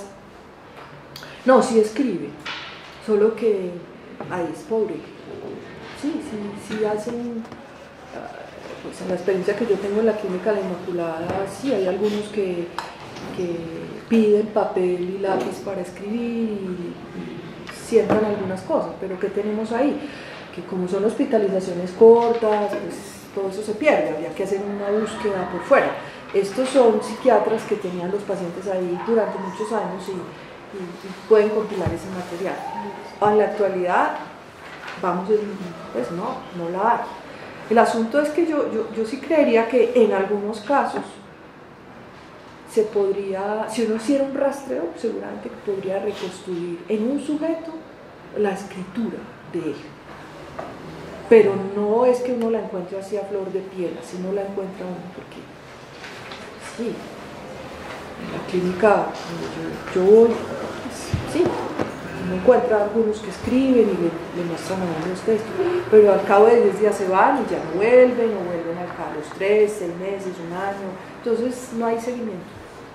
no, sí escribe, solo que ahí es pobre. Sí, sí, sí hacen, pues en la experiencia que yo tengo en la clínica de la Inmaculada, sí hay algunos que, que piden papel y lápiz para escribir y, y sientan algunas cosas, pero ¿qué tenemos ahí? Que como son hospitalizaciones cortas, pues todo eso se pierde, habría que hacer una búsqueda por fuera. Estos son psiquiatras que tenían los pacientes ahí durante muchos años y, y, y pueden compilar ese material. En la actualidad, vamos, pues no, no la hay. El asunto es que yo, yo, yo sí creería que en algunos casos se podría, si uno hiciera un rastreo, seguramente podría reconstruir en un sujeto la escritura de él. Pero no es que uno la encuentre así a flor de piel, así no la encuentra uno, porque sí, en la clínica donde yo, yo voy, pues, sí, uno encuentra algunos que escriben y le, le muestran a uno los textos, pero al cabo de diez días se van y ya no vuelven, o vuelven al cabo de los tres, seis meses, un año, entonces no hay seguimiento.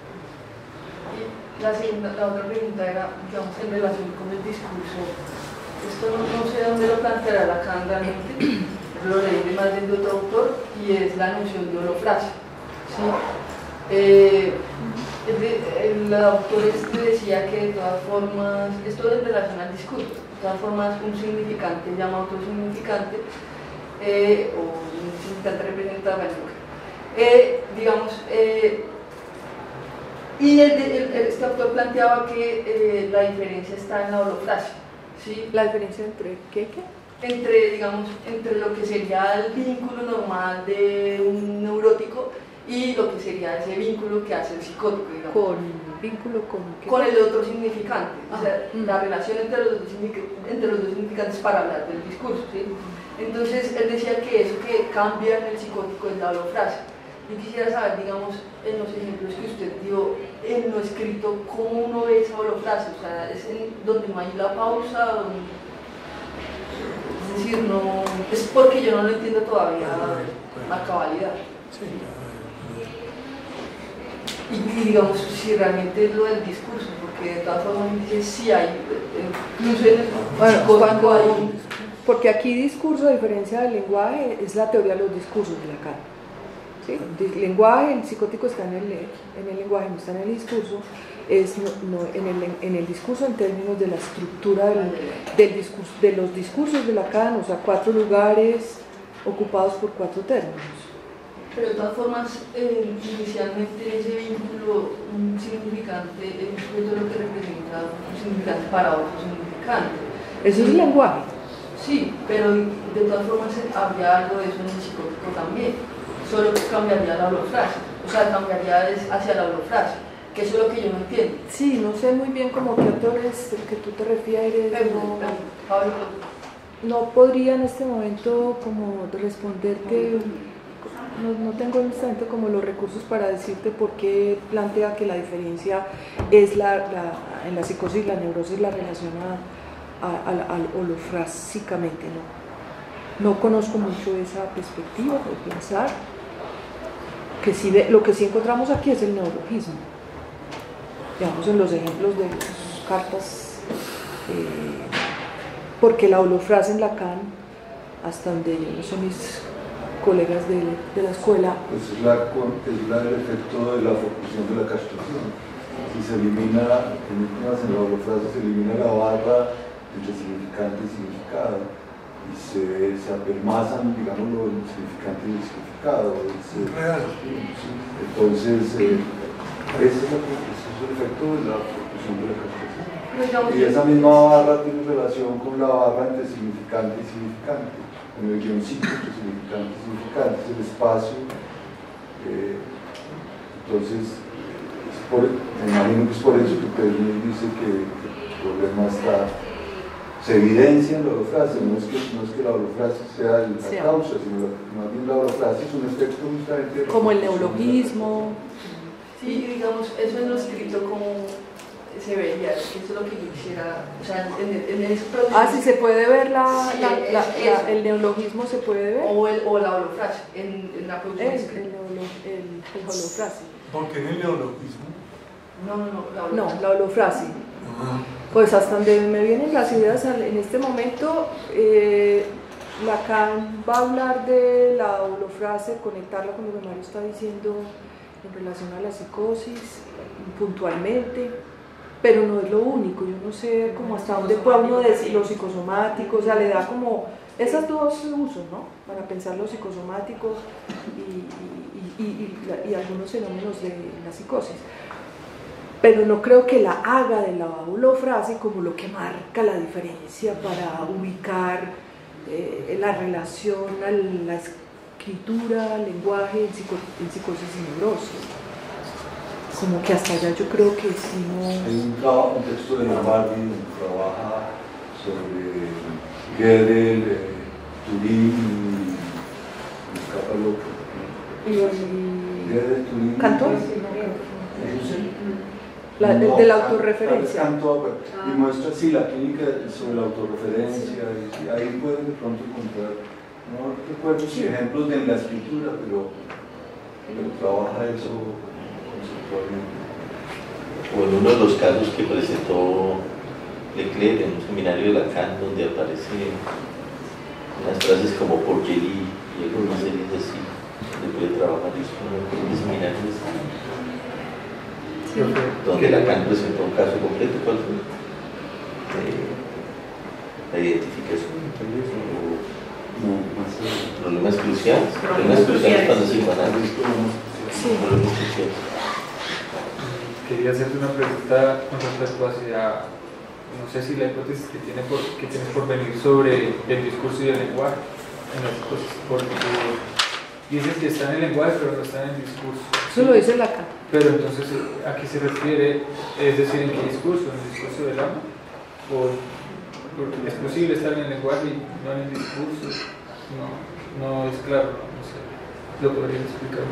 La, segunda, la otra pregunta era, digamos, en relación con el discurso. Esto no, no sé dónde lo planteará Lacan realmente, lo leí de más de otro autor, y es la noción de holofrasia. ¿Sí? Eh, el, el autor este decía que de todas formas, esto es en relación al discurso, de todas formas un significante llama a otro significante, eh, o un significante representado, eh, digamos, eh, y el, el, este autor planteaba que eh, la diferencia está en la holofrasia. ¿Sí? ¿La diferencia entre qué, qué? Entre, digamos, entre lo que sería el vínculo normal de un neurótico y lo que sería ese vínculo que hace el psicótico, digamos. ¿Con vínculo con qué? Con el otro significante, Ah, o sea, mm. la relación entre los, dos, entre los dos significantes para hablar del discurso, ¿sí? Entonces, él decía que eso que cambia en el psicótico es la holofrasia. Yo quisiera saber, digamos, en los ejemplos que usted dio, en lo escrito, cómo uno ve esa holofrasia, o sea, es en donde no hay la pausa, donde... es decir, no, es porque yo no lo entiendo todavía a cabalidad. Y, y digamos, si realmente es lo del discurso, porque de todas formas dice sí hay, incluso en el bueno, psicótico hay... Porque aquí discurso, a diferencia del lenguaje, es la teoría de los discursos de Lacan. ¿Sí? El lenguaje, el psicótico está en el, en el lenguaje, no está en el discurso, es no, no, en, el, en el discurso en términos de la estructura del, del discurso, de los discursos de Lacan, o sea, cuatro lugares ocupados por cuatro términos. Pero de todas formas, eh, inicialmente ese vínculo, un significante, es lo que representa un significante para otro significante. Eso es el lenguaje. Sí, pero de todas formas habría algo de eso en el psicótico también. Solo que cambiaría la holofrasia, o sea, cambiaría hacia la holofrasia, que eso es lo que yo no entiendo. Sí, no sé muy bien cómo qué autor es el que tú te refieres. Pero, no... Pablo, no podría en este momento como responderte, no, no tengo en este momento como los recursos para decirte por qué plantea que la diferencia es la, la en la psicosis, la neurosis la relaciona al holofrásicamente, no. No conozco mucho esa perspectiva de pensar, que sí, lo que sí encontramos aquí es el neologismo, digamos en los ejemplos de las cartas, eh, porque la holofrase en Lacan, hasta donde yo no sé mis colegas de, de la escuela. Pues es, la, es la, el efecto de la focusión de la castración. Si se elimina, en últimas en la holofrase se elimina la barra entre significante y significado, y se, se apelmazan, digamos, lo significante y el significado. Es, real. Entonces, eh, ese, es la, ese es el efecto de la focusión de la castración. Y esa misma barra tiene relación con la barra entre significante y significante. En el guioncito entre significante y significante, es el espacio. Eh, entonces, es por, me imagino que es por eso que Pedro dice que el problema está, se evidencia en la holofrase. No es que, no es que la holofrase sea la sí. causa, sino la, más bien la holofrase es un efecto justamente como el neologismo. Sí, digamos, eso en lo escrito como se vería, eso es lo que yo quisiera, o sea, en, en el proceso. Ah, sí, se puede ver la, sí, la, es, la, es, la, el neologismo, se puede ver. O, el, o la holofrase, en, en la producción. Es, el, neolo, el, el holofrase. ¿Por qué en el neologismo? No, no, no, la holofrase. No, la holofrase. Ah. Pues hasta donde me vienen las ideas en este momento, eh, Lacan va a hablar de la holofrase, conectarla con lo que Mario está diciendo en relación a la psicosis, puntualmente, pero no es lo único. Yo no sé cómo hasta dónde puede uno decir lo psicosomático, o sea, le da como esos dos usos, ¿no? Para pensar lo psicosomático y, y, y, y, y algunos fenómenos de la psicosis. Pero no creo que la haga de la holofrase como lo que marca la diferencia para ubicar eh, la relación a la escritura, al lenguaje en, psico, en psicosis y neurosis. Como que hasta allá yo creo que sí no... Hay un, trabajo, un texto de Lombardi donde trabaja sobre Gödel, eh, Turín y escapa loco. Y Gödel, Turín. ¿Cantó? La, no, de la autorreferencia. Canto, y muestra sí la clínica sobre la autorreferencia, y, y ahí pueden de pronto encontrar, no recuerdo si ejemplos de la escritura, pero, pero trabaja eso conceptualmente. O en uno de los casos que presentó Leclerc en un seminario de Lacan, donde aparecen unas frases como porquería y algunas series así, donde puede trabajar eso en el seminario de Lacan. Sí. Donde Lacan presentó un caso completo. ¿Cuál fue? Eh, la identificación, o no, más o problemas cruciales. Problemas cruciales para los psicoanálisis. Sí. Problemas cruciales. Quería hacerte una pregunta con respecto hacia, no sé si la hipótesis que, tiene por, que tienes por venir sobre el discurso y el lenguaje en las cosas, porque dices que está en el lenguaje pero no está en el discurso. Eso lo dice Lacan. Pero entonces, ¿a qué se refiere? Es decir, ¿en qué discurso? ¿En el discurso del ama? ¿O es posible estar en el lenguaje y no en el discurso? No, no es claro, no sé. ¿Lo podrías explicar?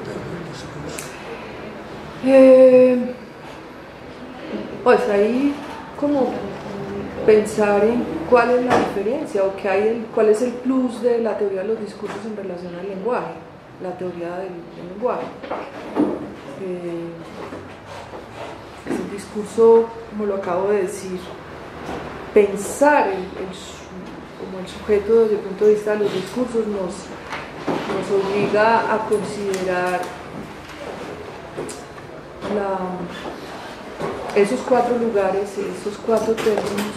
Eh, pues ahí como pensar en cuál es la diferencia o qué hay el, cuál es el plus de la teoría de los discursos en relación al lenguaje, la teoría del, del lenguaje. Eh, es el discurso, como lo acabo de decir, pensar el, el, como el sujeto desde el punto de vista de los discursos nos, nos obliga a considerar La, esos cuatro lugares, esos cuatro términos,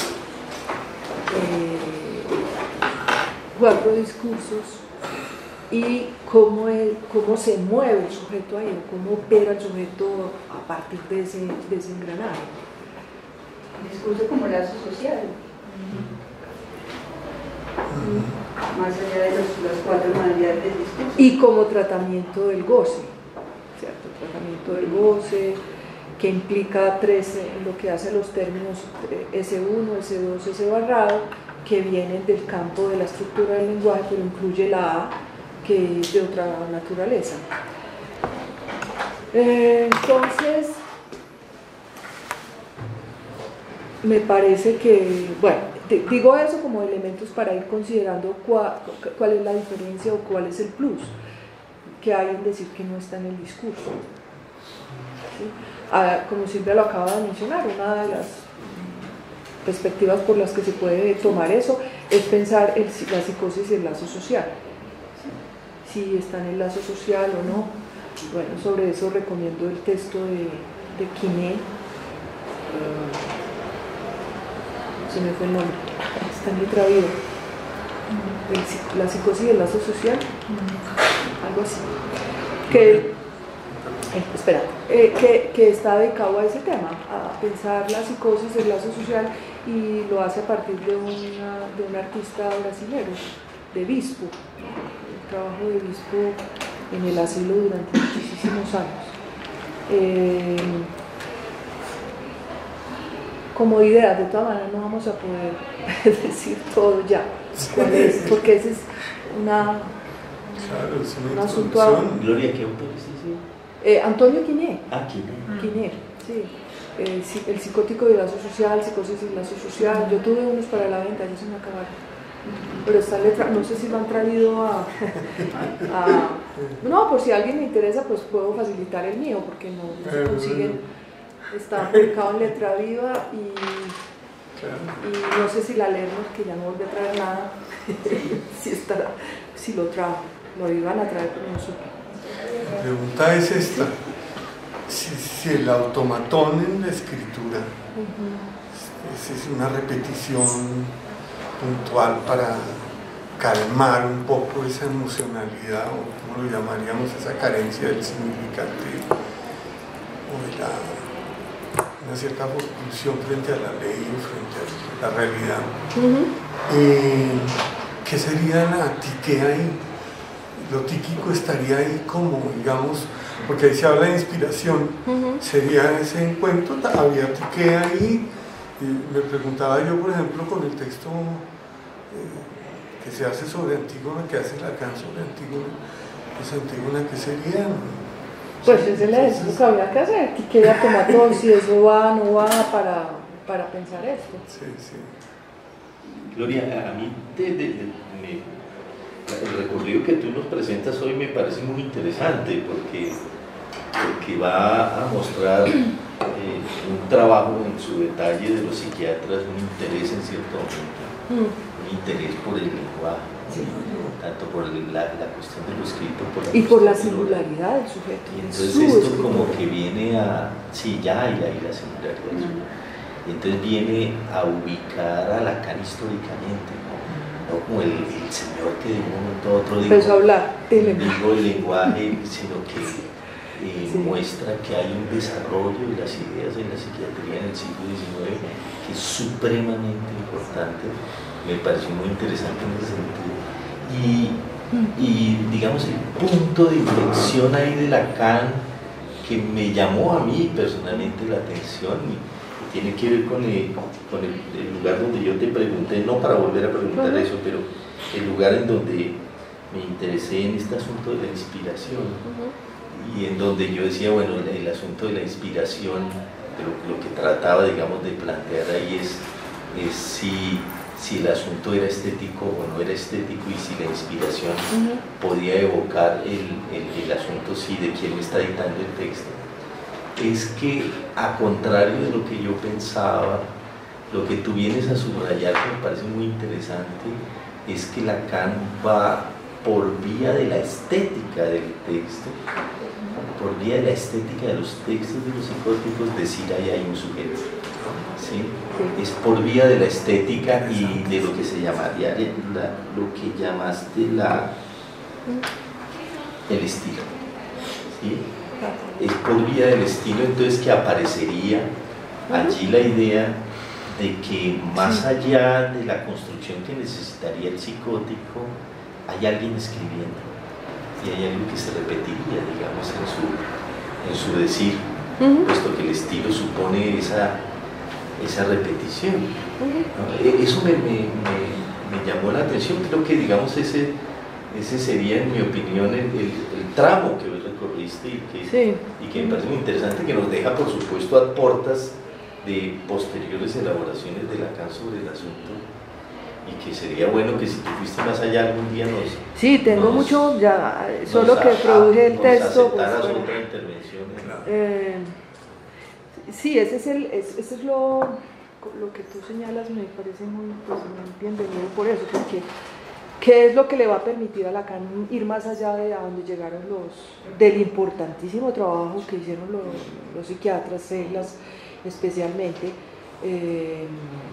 eh, cuatro discursos y cómo, el, cómo se mueve el sujeto ahí, o cómo opera el sujeto a partir de ese, de ese engranaje. El discurso como lazo social, uh-huh. Más allá de los, las cuatro modalidades del discurso. Y como tratamiento del goce. ¿Cierto? Tratamiento del goce, que implica tres, lo que hace los términos ese uno, ese dos, ese barrado, que vienen del campo de la estructura del lenguaje, pero incluye la A, que es de otra naturaleza. Eh, entonces, me parece que, bueno, te, digo eso como elementos para ir considerando cuál, cuál es la diferencia o cuál es el plus que hay en decir que no está en el discurso. ¿Sí? Ah, como Silvia lo acaba de mencionar, una de las perspectivas por las que se puede tomar eso es pensar el, la psicosis y el lazo social. ¿Sí? Si está en el lazo social o no. Bueno, sobre eso recomiendo el texto de, de Quiné. Uh, se me fue el nombre, está en Letra Viva. El, la psicosis y el lazo social, algo así. Que, eh, espera, eh, que, que está dedicado a ese tema, a pensar la psicosis, el lazo social, y lo hace a partir de, una, de un artista brasileño, de Bispo, el trabajo de Bispo en el asilo durante muchísimos años. Eh, como idea, de todas maneras no vamos a poder decir todo ya, cuál es, porque ese es una, claro, es un asunto. Gloria, ¿qué autor es ese? Eh, Antonio Quiné. Ah, Quiné. Quiné, sí. Eh, el psicótico y el lazo social, psicosis y el lazo social. Yo tuve unos para la venta, ya se me acabaron. Pero esta letra, no sé si lo han traído a, a... No, por si a alguien me interesa, pues puedo facilitar el mío, porque no, no se consiguen. Está publicado en Letra Viva y, y no sé si la leemos, que ya no vuelve a traer nada. si, estará, si lo trajo, lo iban a traer, pero no supe. La pregunta es esta: si, si el automatón en la escritura uh-huh. es, es una repetición puntual para calmar un poco esa emocionalidad, o como lo llamaríamos, esa carencia del significante o de la, una cierta pulsión frente a la ley o frente a la realidad. Uh-huh. eh, ¿Qué sería la tique ahí? Lo tíquico estaría ahí como, digamos, porque ahí se habla de inspiración, uh-huh. sería ese encuentro, había tique ahí. Y me preguntaba yo, por ejemplo, con el texto eh, que se hace sobre Antígona, que hace Lacan sobre Antígona, pues Antígona, ¿qué sería? Pues ese es lo que habría que hacer, que queda como todo, si eso va o no va para, para pensar esto. Sí, sí. Gloria, a mí de, de, de, me, el recorrido que tú nos presentas hoy me parece muy interesante, porque, porque va a mostrar eh, un trabajo en su detalle de los psiquiatras, un interés en cierto momento, mm. un interés por el lenguaje, sí. tanto por el, la, la cuestión de lo escrito por la y por la singularidad del sujeto. Y entonces esto escritura. Como que viene a, sí, ya hay ahí la singularidad del sujeto, y entonces viene a ubicar a Lacan históricamente, no como el, el señor que de un momento a otro dijo, empezó a hablar, digo el lenguaje, sino que eh, sí. muestra que hay un desarrollo de las ideas en la psiquiatría en el siglo diecinueve que es supremamente importante. Me pareció muy interesante en ese sentido. Y, y digamos el punto de inflexión ahí de Lacan que me llamó a mí personalmente la atención y, y tiene que ver con, el, con el, el lugar donde yo te pregunté, no para volver a preguntar uh-huh. eso, pero el lugar en donde me interesé en este asunto de la inspiración uh-huh. y en donde yo decía, bueno, el, el asunto de la inspiración, de lo, lo que trataba, digamos, de plantear ahí es, es si si el asunto era estético o no era estético y si la inspiración uh-huh. podía evocar el, el, el asunto sí de quién me está dictando el texto. Es que, a contrario de lo que yo pensaba, lo que tú vienes a subrayar, que me parece muy interesante, es que Lacan va por vía de la estética del texto, por vía de la estética de los textos de los psicóticos, decir ahí hay un sujeto. ¿Sí? Es por vía de la estética y de lo que se llamaría la, lo que llamaste la, el estilo. ¿Sí? Es por vía del estilo entonces que aparecería allí la idea de que más allá de la construcción que necesitaría el psicótico, hay alguien escribiendo y hay algo que se repetiría, digamos, en su, en su decir, uh-huh. puesto que el estilo supone esa esa repetición. ¿No? Eso me, me, me, me llamó la atención. Creo que, digamos, ese, ese sería, en mi opinión, el, el, el tramo que hoy recorriste y que, sí. y que me parece muy interesante, que nos deja, por supuesto, a portas de posteriores elaboraciones de Lacan sobre el asunto, y que sería bueno que, si tú fuiste más allá, algún día nos... Sí, tengo nos, mucho, ya, solo que produje el texto. Pues, otra intervención. Eh, sí, ese es, el, es, ese es lo, lo que tú señalas, me parece muy, pues, muy bienvenido por eso, porque ¿qué es lo que le va a permitir a Lacan ir más allá de a donde llegaron los, del importantísimo trabajo que hicieron los, los psiquiatras, Seglas especialmente? Eh,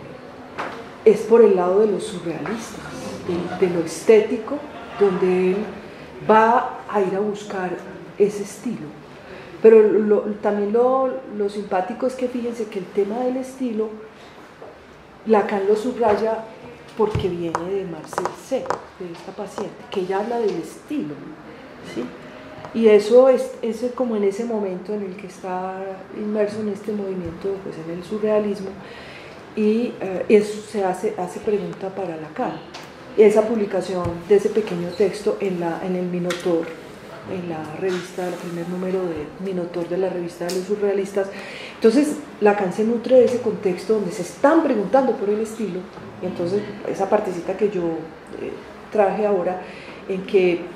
es por el lado de los surrealistas, de, de lo estético, donde él va a ir a buscar ese estilo. Pero lo, también lo, lo simpático es que fíjense que el tema del estilo, Lacan lo subraya porque viene de Marcel C., de esta paciente, que ella habla del estilo, ¿sí? Y eso es, es como en ese momento en el que está inmerso en este movimiento, pues en el surrealismo, y eh, eso se hace, hace pregunta para Lacan. Esa publicación de ese pequeño texto en, la, en el Minotaur, en la revista, el primer número de Minotaur de la revista de los surrealistas. Entonces Lacan se nutre de ese contexto donde se están preguntando por el estilo, y entonces esa partecita que yo eh, traje ahora, en que eh,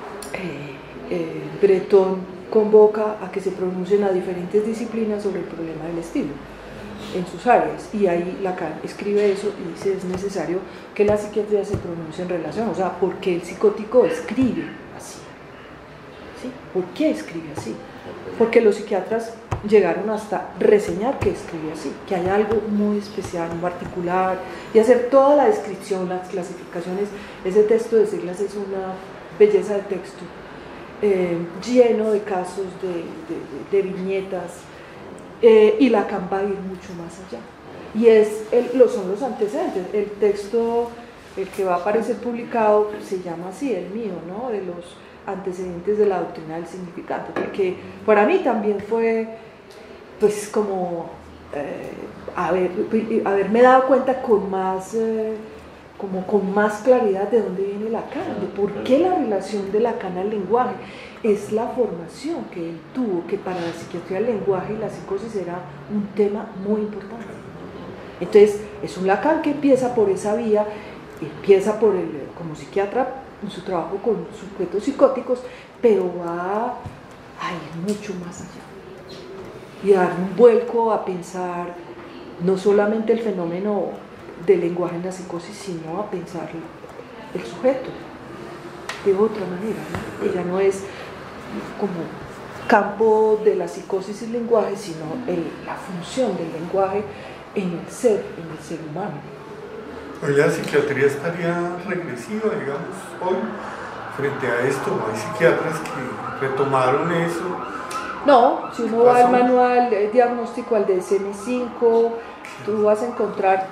eh, Breton convoca a que se pronuncien a diferentes disciplinas sobre el problema del estilo en sus áreas, y ahí Lacan escribe eso y dice: es necesario que la psiquiatría se pronuncie en relación, o sea, ¿por qué el psicótico escribe así? ¿Sí? ¿Por qué escribe así? Porque los psiquiatras llegaron hasta reseñar que escribe así, que hay algo muy especial, muy particular, y hacer toda la descripción, las clasificaciones. Ese texto de Seglas es una belleza de texto, eh, lleno de casos, de, de, de, de viñetas. Eh, y Lacan va a ir mucho más allá, y es el, lo son los antecedentes. El texto, el que va a aparecer publicado, se llama así, el mío, ¿no? De los antecedentes de la doctrina del significante, porque para mí también fue, pues, como eh, haber, haberme dado cuenta con más, eh, como con más claridad de dónde viene Lacan, de por qué la relación de Lacan al lenguaje es la formación que él tuvo, que para la psiquiatría el lenguaje y la psicosis era un tema muy importante. Entonces es un Lacan que empieza por esa vía, empieza por el, como psiquiatra en su trabajo con sujetos psicóticos, pero va a ir mucho más allá y a dar un vuelco a pensar no solamente el fenómeno del lenguaje en la psicosis, sino a pensar el sujeto de otra manera, ¿no? Ella no es como campo de la psicosis y el lenguaje, sino el, la función del lenguaje en el ser, en el ser humano. Hoy la psiquiatría estaría regresiva, digamos, hoy, frente a esto. Hay psiquiatras que retomaron eso. No, si uno va al manual eh, diagnóstico, al D S M cinco, tú vas a encontrar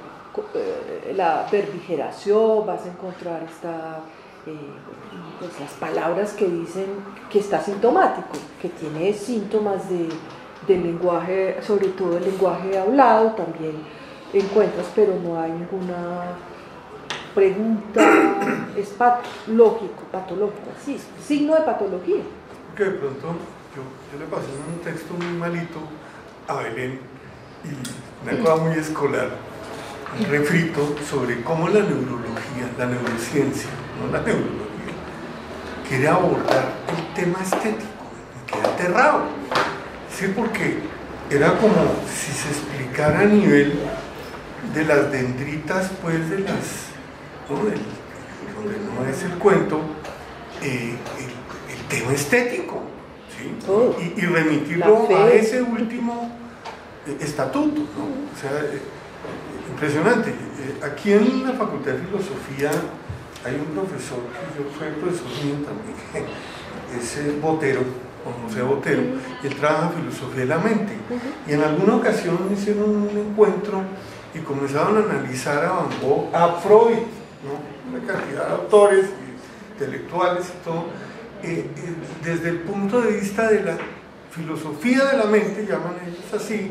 eh, la perdigeración, vas a encontrar esta... Eh, pues las palabras que dicen que está sintomático, que tiene síntomas de, del lenguaje, sobre todo el lenguaje hablado, también encuentras, pero no hay ninguna pregunta, es patológico, patológico, sí, signo de patología. Que de pronto yo, yo le pasé un texto muy malito a Belén, y una cosa muy escolar, un refrito sobre cómo la neurología, la neurociencia, no la neurología, quiere abordar el tema estético. Me quedé aterrado. Sí, porque era como si se explicara a nivel de las dendritas, pues de las, ¿no? Del, donde no es el cuento, eh, el, el tema estético, ¿sí? Oh, y, y remitirlo a ese último eh, estatuto, ¿no? O sea, eh, impresionante. Eh, aquí en la Facultad de Filosofía hay un profesor, que yo fui profesor mío también, que es Botero, o José Botero, y él trabaja filosofía de la mente. Y en alguna ocasión hicieron un encuentro y comenzaron a analizar a Van Gogh, a Freud, ¿no? Una cantidad de autores, intelectuales y todo, eh, eh, desde el punto de vista de la filosofía de la mente, llaman ellos así,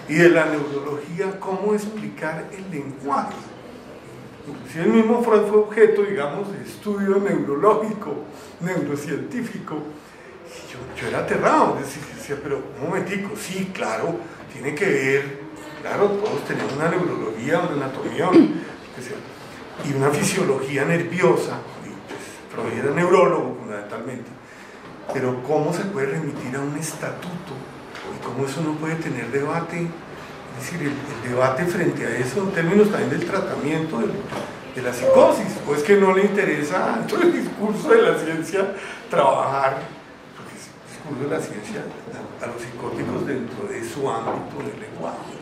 y de la neurología, cómo explicar el lenguaje. Si el mismo Freud fue objeto, digamos, de estudio neurológico, neurocientífico, y yo, yo era aterrado, decía, decía, pero un momentico, sí, claro, tiene que ver, claro, todos tenemos una neurología, una anatomía, y una fisiología nerviosa, y pues, Freud era neurólogo fundamentalmente, pero cómo se puede remitir a un estatuto, y cómo eso no puede tener debate. Es decir, el, el debate frente a eso en términos también del tratamiento de, de la psicosis, o es que no le interesa dentro del discurso de la ciencia trabajar, porque es el discurso de la ciencia, a, a los psicóticos dentro de su ámbito del lenguaje.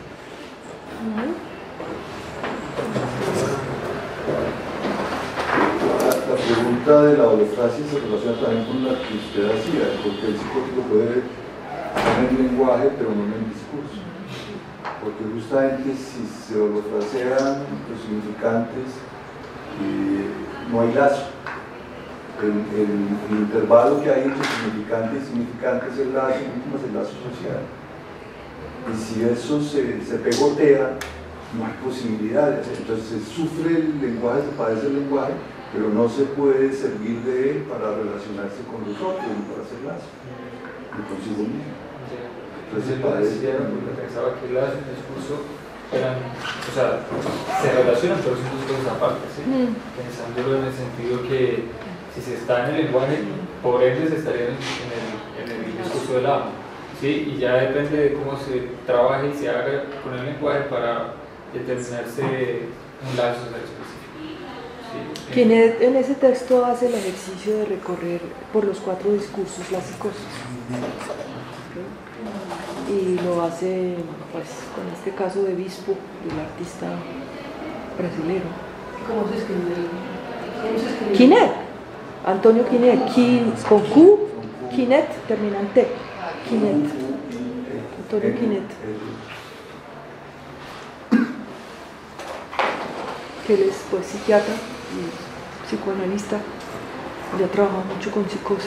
La, la pregunta de la holofrasia se relaciona también con la que usted hacía, porque el psicótico puede estar en el lenguaje pero no en el discurso. Porque justamente si se holofrasean los significantes, eh, no hay lazo. El, el, el intervalo que hay entre significante y significante es el lazo, último es el lazo social. Y si eso se, se pegotea, no hay posibilidades. Entonces se sufre el lenguaje, se padece el lenguaje, pero no se puede servir de él para relacionarse con los otros, ni para hacer lazo, ni consigo mismo. Entonces, parecía, porque pensaba que las el discurso eran, o sea, se relacionan, pero son dos cosas aparte, ¿sí? Mm. Pensándolo en el sentido que si se está en el lenguaje, por ende se estaría en el, en el discurso del amo, ¿sí? Y ya depende de cómo se trabaje y se haga con el lenguaje para determinarse un lazo específico. ¿Sí? Quien en ese texto hace el ejercicio de recorrer por los cuatro discursos la psicosis. Y lo hace, pues, con este caso de Bispo, del artista brasilero. ¿Cómo se escribe? ¿Cómo se escribe? Quinet, Antonio Quinet, Quin, con Q, Quinet, termina en T, Quinet, Antonio Quinet. Que él es, pues, psiquiatra y psicoanalista, ya trabaja mucho con psicosis.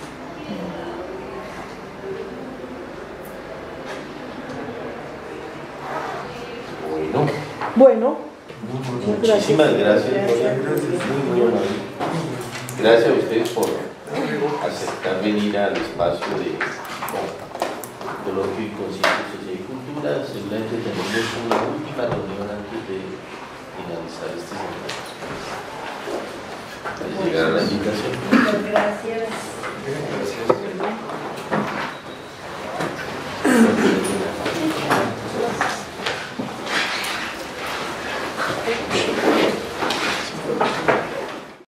Bueno, muchísimas gracias, gracias, muy, muy amable. Gracias a ustedes por aceptar venir al espacio de Coloquio y Conciencia, Sociedad y Cultura. Seguramente tenemos una última reunión antes de finalizar este seminario. Para llegar a la invitación. Muchas gracias. Gracias.